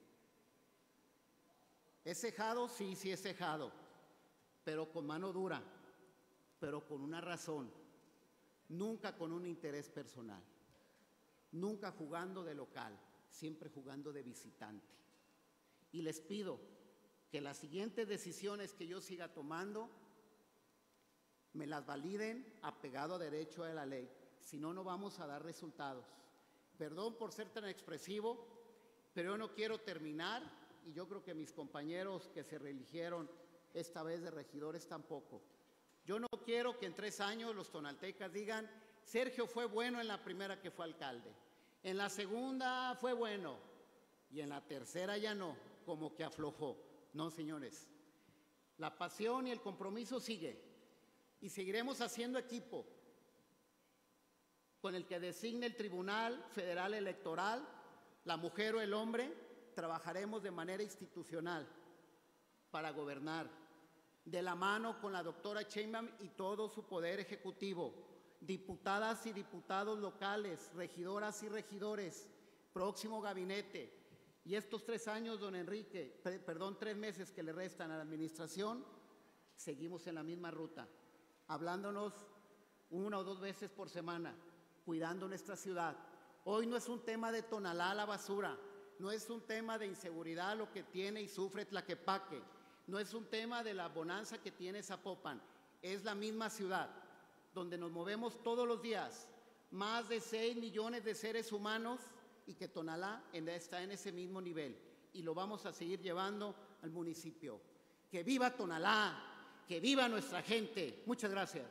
¿He cejado? Sí, sí he cejado, pero con mano dura, pero con una razón, nunca con un interés personal, nunca jugando de local, siempre jugando de visitante. Y les pido que las siguientes decisiones que yo siga tomando me las validen apegado a derecho de la ley, si no, no vamos a dar resultados. Perdón por ser tan expresivo, pero yo no quiero terminar, y yo creo que mis compañeros que se reeligieron esta vez de regidores tampoco. Yo no quiero que en 3 años los tonaltecas digan, Sergio fue bueno en la primera que fue alcalde, en la segunda fue bueno, y en la tercera ya no, como que aflojó. No, señores, la pasión y el compromiso sigue, y seguiremos haciendo equipo con el que designe el Tribunal Federal Electoral, la mujer o el hombre. Trabajaremos de manera institucional para gobernar, de la mano con la doctora Sheinbaum y todo su poder ejecutivo, diputadas y diputados locales, regidoras y regidores, próximo gabinete. Y estos 3 años, don Enrique, 3 meses que le restan a la administración, seguimos en la misma ruta, hablándonos 1 o 2 veces por semana, cuidando nuestra ciudad. Hoy no es un tema de Tonalá la basura, no es un tema de inseguridad lo que tiene y sufre Tlaquepaque, no es un tema de la bonanza que tiene Zapopan, es la misma ciudad donde nos movemos todos los días, más de 6 millones de seres humanos y que Tonalá está en ese mismo nivel y lo vamos a seguir llevando al municipio. ¡Que viva Tonalá! ¡Que viva nuestra gente! Muchas gracias.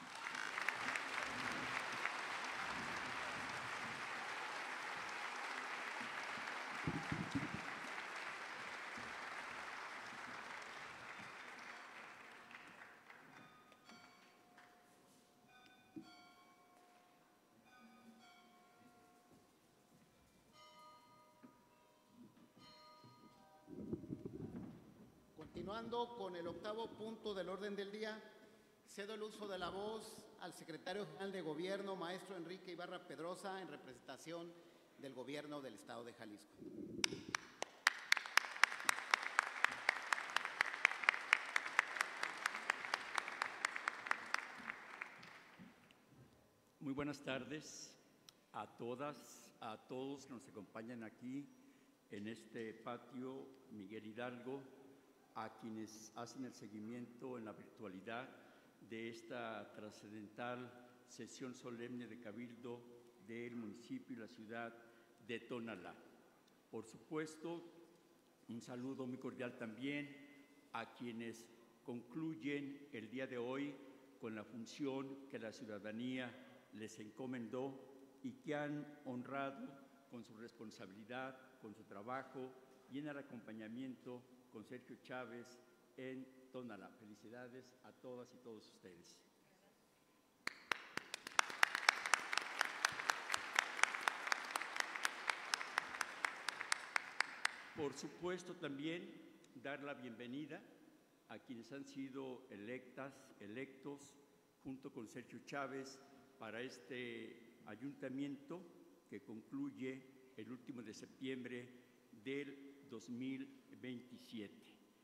Continuando con el 8º punto del orden del día, cedo el uso de la voz al secretario general de Gobierno, maestro Enrique Ibarra Pedrosa, en representación del Gobierno del Estado de Jalisco. Muy buenas tardes a todas, a todos que nos acompañan aquí en este patio Miguel Hidalgo, a quienes hacen el seguimiento en la virtualidad de esta trascendental sesión solemne de Cabildo del municipio y la ciudad de Tonalá. Por supuesto, un saludo muy cordial también a quienes concluyen el día de hoy con la función que la ciudadanía les encomendó y que han honrado con su responsabilidad, con su trabajo y en el acompañamiento con Sergio Chávez en Tonalá. Felicidades a todas y todos ustedes. Por supuesto, también dar la bienvenida a quienes han sido electos junto con Sergio Chávez para este ayuntamiento que concluye el último de septiembre del 2027.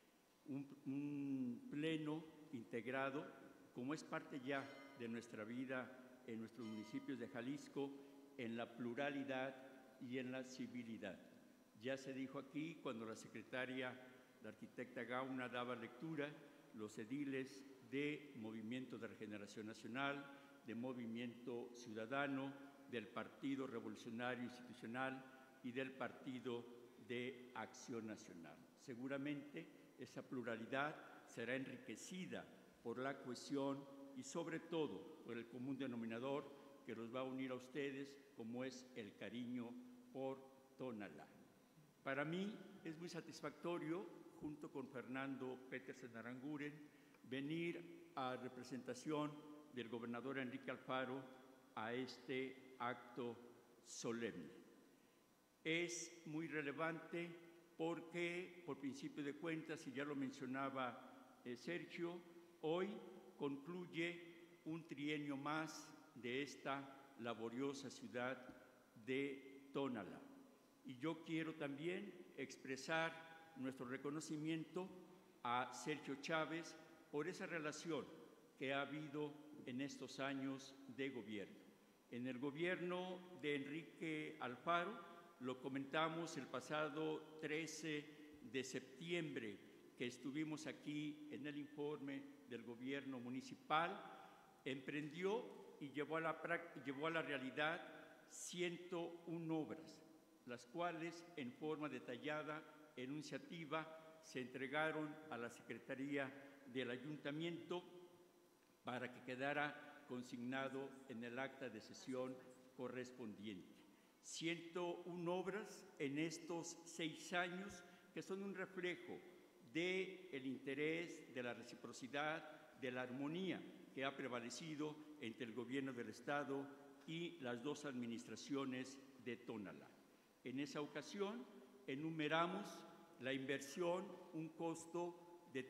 Un pleno integrado, como es parte ya de nuestra vida en nuestros municipios de Jalisco, en la pluralidad y en la civilidad. Ya se dijo aquí, cuando la secretaria, la arquitecta Gauna, daba lectura, los ediles de Movimiento de Regeneración Nacional, de Movimiento Ciudadano, del Partido Revolucionario Institucional y del Partido de Acción Nacional. Seguramente esa pluralidad será enriquecida por la cohesión y sobre todo por el común denominador que los va a unir a ustedes, como es el cariño por Tonalá. Para mí es muy satisfactorio, junto con Fernando Petersen Aranguren, venir a representación del gobernador Enrique Alfaro a este acto solemne. Es muy relevante porque, por principio de cuentas, y ya lo mencionaba Sergio, hoy concluye un trienio más de esta laboriosa ciudad de Tonalá. Y yo quiero también expresar nuestro reconocimiento a Sergio Chávez por esa relación que ha habido en estos años de gobierno. En el gobierno de Enrique Alfaro, lo comentamos el pasado 13 de septiembre, que estuvimos aquí en el informe del gobierno municipal, emprendió y llevó a la realidad 101 obras, las cuales en forma detallada, enunciativa, se entregaron a la Secretaría del Ayuntamiento para que quedara consignado en el acta de sesión correspondiente. 101 obras en estos 6 años que son un reflejo del interés, de la reciprocidad, de la armonía que ha prevalecido entre el gobierno del Estado y las dos administraciones de Tonalá. En esa ocasión enumeramos la inversión, un costo de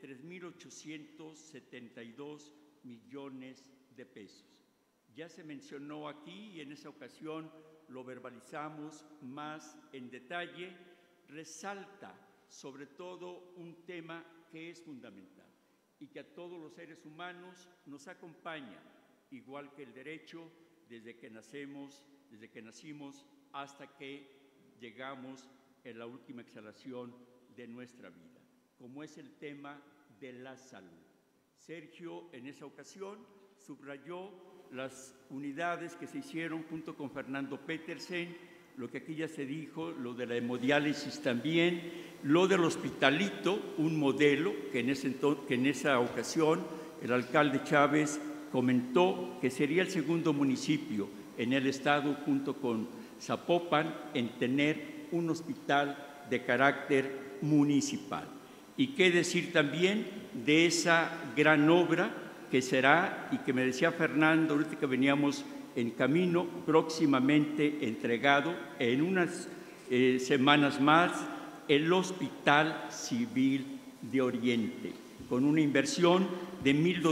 3.872 millones de pesos. Ya se mencionó aquí y en esa ocasión lo verbalizamos más en detalle, resalta sobre todo un tema que es fundamental y que a todos los seres humanos nos acompaña, igual que el derecho, desde que nacimos hasta que llegamos en la última exhalación de nuestra vida, como es el tema de la salud. Sergio, en esa ocasión, subrayó las unidades que se hicieron junto con Fernando Petersen lo que aquí ya se dijo, lo de la hemodiálisis también, lo del hospitalito, un modelo que en esa ocasión el alcalde Chávez comentó que sería el segundo municipio en el estado junto con Zapopan en tener un hospital de carácter municipal. Y qué decir también de esa gran obra que será, y que me decía Fernando ahorita que veníamos en camino, próximamente entregado en unas semanas más, el Hospital Civil de Oriente, con una inversión de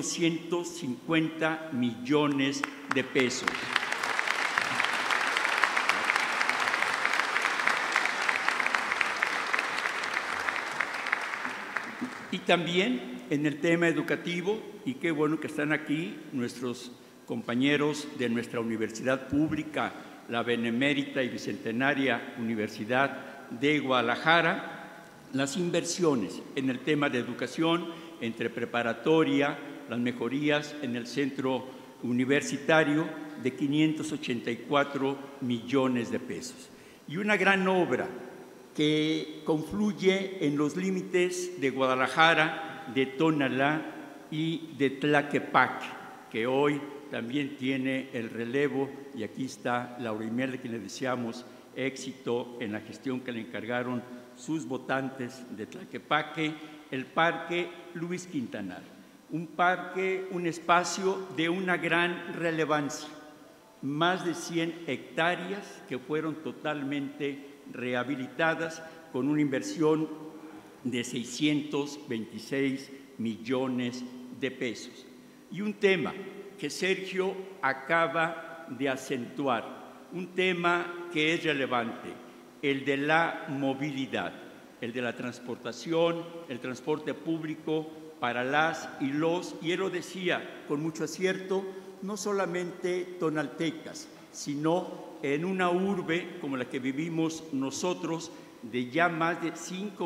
1.250 millones de pesos. Y también en el tema educativo, y qué bueno que están aquí nuestros compañeros de nuestra universidad pública, la Benemérita y Bicentenaria Universidad de Guadalajara, las inversiones en el tema de educación, entre preparatoria, las mejorías en el centro universitario de 584 millones de pesos. Y una gran obra que confluye en los límites de Guadalajara, de Tonalá y de Tlaquepaque, que hoy también tiene el relevo, y aquí está Laura Imelda, que le deseamos éxito en la gestión que le encargaron sus votantes de Tlaquepaque, el Parque Luis Quintanar. Un parque, un espacio de una gran relevancia, más de 100 hectáreas que fueron totalmente rehabilitadas con una inversión de 626 millones de pesos. Y un tema que Sergio acaba de acentuar, un tema que es relevante, el de la movilidad, el de la transportación, el transporte público para las y los, y él lo decía con mucho acierto, no solamente tonaltecas, sino en una urbe como la que vivimos nosotros, de ya más de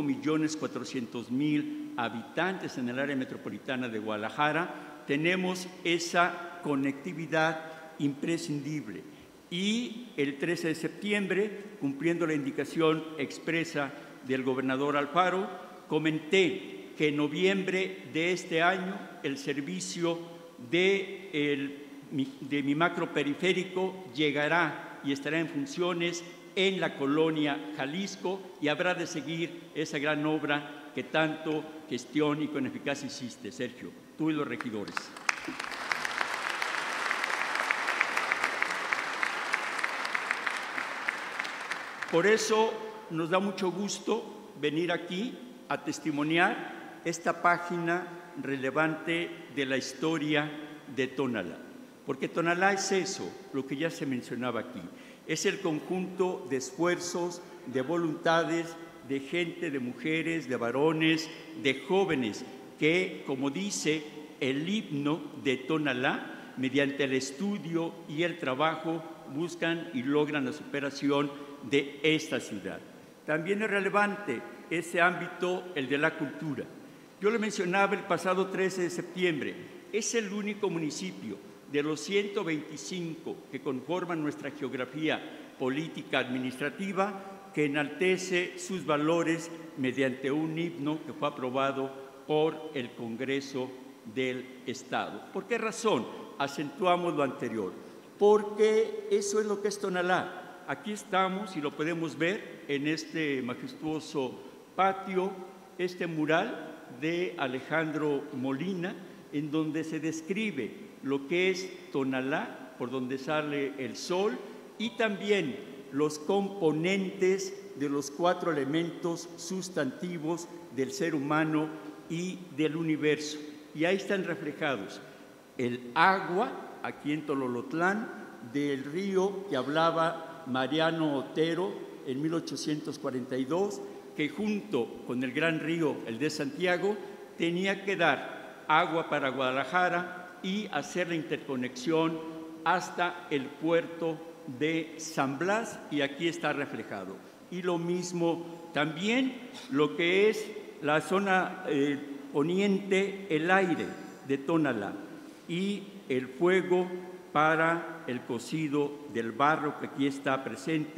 5.400.000 habitantes en el área metropolitana de Guadalajara, tenemos esa conectividad imprescindible. Y el 13 de septiembre, cumpliendo la indicación expresa del gobernador Alfaro, comenté que en noviembre de este año el servicio de mi macroperiférico llegará y estará en funciones en la colonia Jalisco, y habrá de seguir esa gran obra que tanto gestión y con eficacia hiciste, Sergio, tú y los regidores. Por eso nos da mucho gusto venir aquí a testimoniar esta página relevante de la historia de Tonalá. Porque Tonalá es eso, lo que ya se mencionaba aquí. Es el conjunto de esfuerzos, de voluntades, de gente, de mujeres, de varones, de jóvenes, que, como dice el himno de Tonalá, mediante el estudio y el trabajo buscan y logran la superación de esta ciudad. También es relevante ese ámbito, el de la cultura. Yo le mencionaba el pasado 13 de septiembre, es el único municipio de los 125 que conforman nuestra geografía política administrativa que enaltece sus valores mediante un himno que fue aprobado por el Congreso del Estado. ¿Por qué razón acentuamos lo anterior? Porque eso es lo que es Tonalá. Aquí estamos y lo podemos ver en este majestuoso patio, este mural de Alejandro Molina, en donde se describe lo que es Tonalá, por donde sale el sol, y también los componentes de los 4 elementos sustantivos del ser humano y del universo. Y ahí están reflejados el agua, aquí en Tololotlán, del río que hablaba Mariano Otero en 1842, que junto con el gran río, el de Santiago, tenía que dar agua para Guadalajara y hacer la interconexión hasta el puerto de San Blas, y aquí está reflejado. Y lo mismo también lo que es la zona poniente, el aire de Tonalá, y el fuego para el cocido del barro que aquí está presente,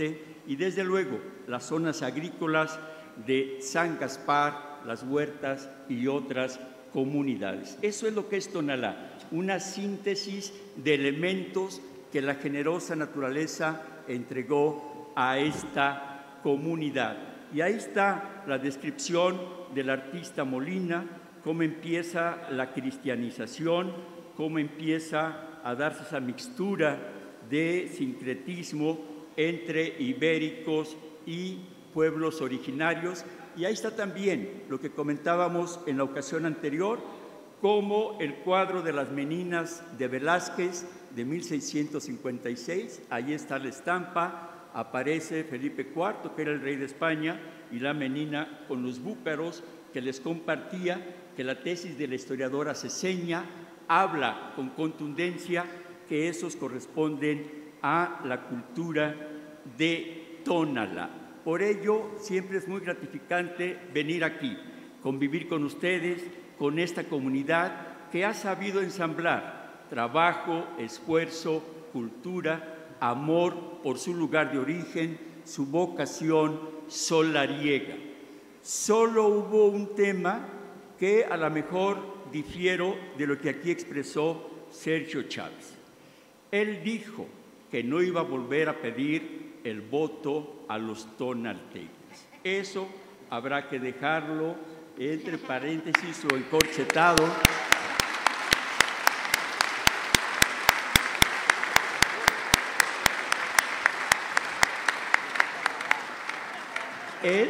y desde luego las zonas agrícolas de San Gaspar, Las Huertas y otras comunidades. Eso es lo que es Tonalá, una síntesis de elementos que la generosa naturaleza entregó a esta comunidad. Y ahí está la descripción del artista Molina, cómo empieza la cristianización, cómo empieza a darse esa mixtura de sincretismo entre ibéricos y pueblos originarios. Y ahí está también lo que comentábamos en la ocasión anterior, como el cuadro de las Meninas de Velázquez de 1656, ahí está la estampa, aparece Felipe IV, que era el rey de España, y la menina con los búcaros que les compartía, que la tesis de la historiadora Ceseña habla con contundencia que esos corresponden a la cultura de Tonalá. Por ello, siempre es muy gratificante venir aquí, convivir con ustedes, con esta comunidad que ha sabido ensamblar trabajo, esfuerzo, cultura, amor por su lugar de origen, su vocación solariega. Solo hubo un tema que a lo mejor difiero de lo que aquí expresó Sergio Chávez. Él dijo que no iba a volver a pedir el voto a los tonaltecas. Eso habrá que dejarlo entre paréntesis o encorchetado. Él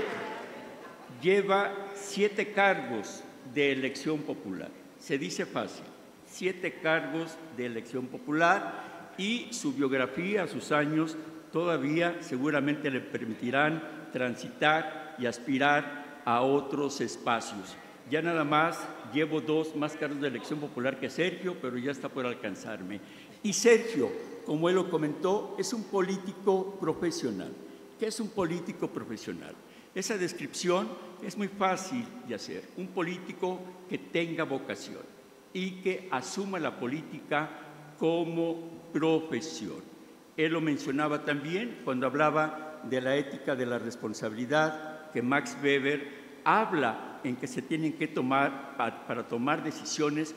lleva 7 cargos de elección popular. Se dice fácil, 7 cargos de elección popular, y su biografía, sus años, todavía seguramente le permitirán transitar y aspirar a otros espacios. Ya nada más llevo 2 más cargos de elección popular que Sergio, pero ya está por alcanzarme. Y Sergio, como él lo comentó, es un político profesional. ¿Qué es un político profesional? Esa descripción es muy fácil de hacer. Un político que tenga vocación y que asuma la política como profesión. Él lo mencionaba también cuando hablaba de la ética de la responsabilidad, que Max Weber habla en que se tienen que tomar, para tomar decisiones,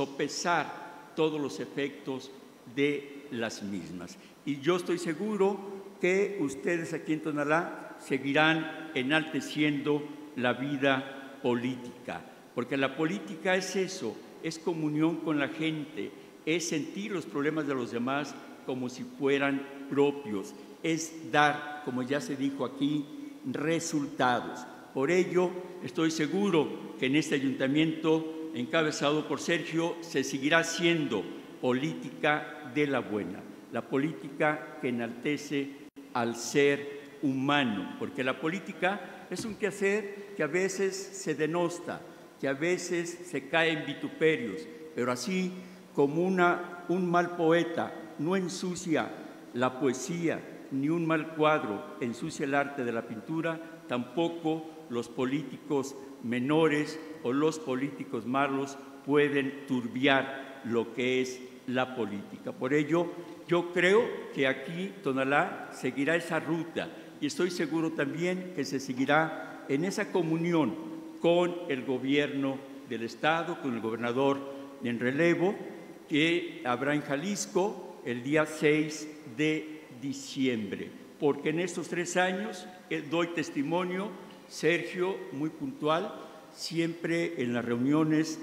sopesar todos los efectos de las mismas. Y yo estoy seguro que ustedes aquí en Tonalá seguirán enalteciendo la vida política, porque la política es eso, es comunión con la gente, es sentir los problemas de los demás como si fueran propios, es dar, como ya se dijo aquí, resultados. Por ello, estoy seguro que en este ayuntamiento, encabezado por Sergio, se seguirá haciendo política de la buena, la política que enaltece al ser humano, porque la política es un quehacer que a veces se denosta, que a veces se cae en vituperios, pero así como un mal poeta no ensucia la poesía, ni un mal cuadro ensucia el arte de la pintura, tampoco los políticos menores o los políticos malos pueden turbiar lo que es la política. Por ello, yo creo que aquí Tonalá seguirá esa ruta y estoy seguro también que se seguirá en esa comunión con el gobierno del Estado, con el gobernador en relevo, que habrá en Jalisco el día 6 de diciembre, porque en estos 3 años doy testimonio, Sergio, muy puntual, siempre en las reuniones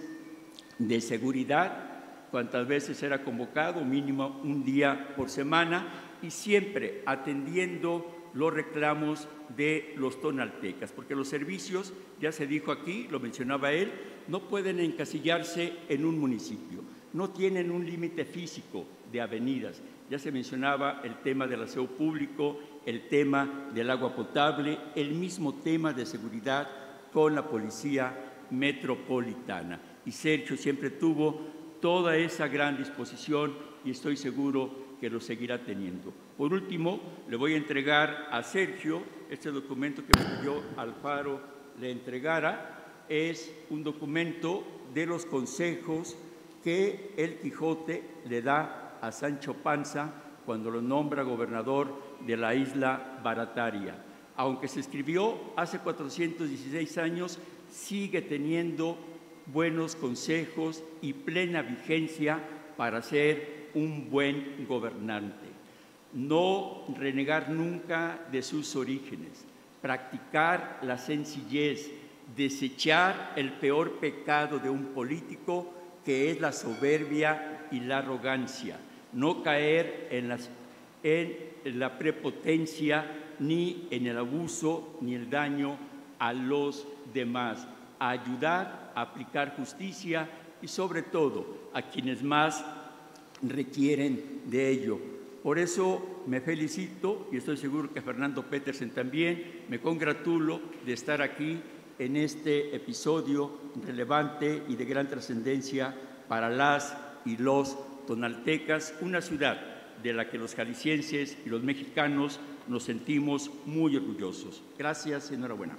de seguridad, cuantas veces era convocado, mínimo un día por semana, y siempre atendiendo los reclamos de los tonaltecas, porque los servicios, ya se dijo aquí, lo mencionaba él, no pueden encasillarse en un municipio, no tienen un límite físico de avenidas. Ya se mencionaba el tema del aseo público, el tema del agua potable, el mismo tema de seguridad con la policía metropolitana. Y Sergio siempre tuvo toda esa gran disposición y estoy seguro que lo seguirá teniendo. Por último, le voy a entregar a Sergio este documento que me pidió Alfaro le entregara. Es un documento de los consejos que el Quijote le da a Sancho Panza cuando lo nombra gobernador de la isla Barataria. Aunque se escribió hace 416 años, sigue teniendo buenos consejos y plena vigencia para ser un buen gobernante. No renegar nunca de sus orígenes, practicar la sencillez, desechar el peor pecado de un político, que es la soberbia y la arrogancia, no caer en la prepotencia, ni en el abuso, ni el daño a los demás, a ayudar, a aplicar justicia y sobre todo a quienes más requieren de ello. Por eso me felicito, y estoy seguro que Fernando Petersen también, me congratulo de estar aquí en este episodio relevante y de gran trascendencia para las y los tonaltecas, una ciudad de la que los jaliscienses y los mexicanos nos sentimos muy orgullosos. Gracias y enhorabuena.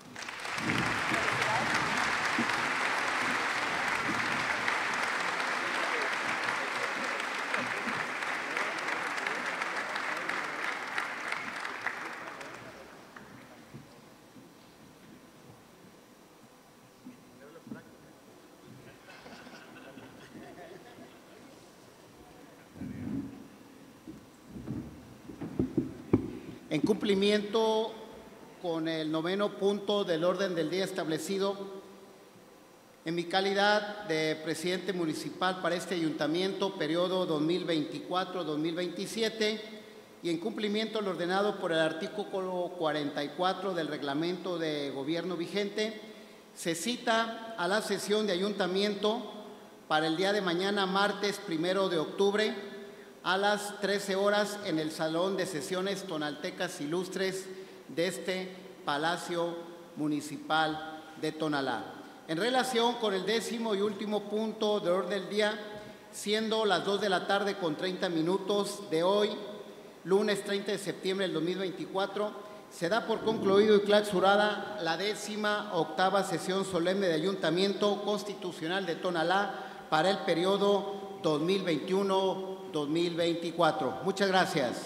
En cumplimiento con el 9º punto del orden del día establecido, en mi calidad de presidente municipal para este ayuntamiento, periodo 2024-2027, y en cumplimiento a lo ordenado por el artículo 44 del reglamento de gobierno vigente, se cita a la sesión de ayuntamiento para el día de mañana, martes 1 de octubre, a las 13 horas en el Salón de Sesiones Tonaltecas Ilustres de este Palacio Municipal de Tonalá. En relación con el 10º y último punto de orden del día, siendo las 2:30 p.m. de hoy, lunes 30 de septiembre del 2024, se da por concluido y clausurada la 18ª sesión solemne de Ayuntamiento Constitucional de Tonalá para el periodo 2021-2024. Muchas gracias.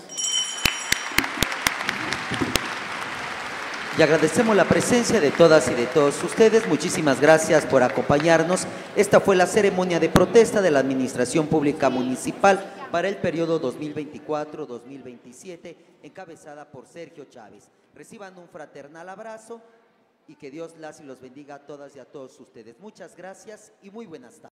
Y agradecemos la presencia de todas y de todos ustedes. Muchísimas gracias por acompañarnos. Esta fue la ceremonia de protesta de la Administración Pública Municipal para el periodo 2024-2027, encabezada por Sergio Chávez. Reciban un fraternal abrazo y que Dios las y los bendiga a todas y a todos ustedes. Muchas gracias y muy buenas tardes.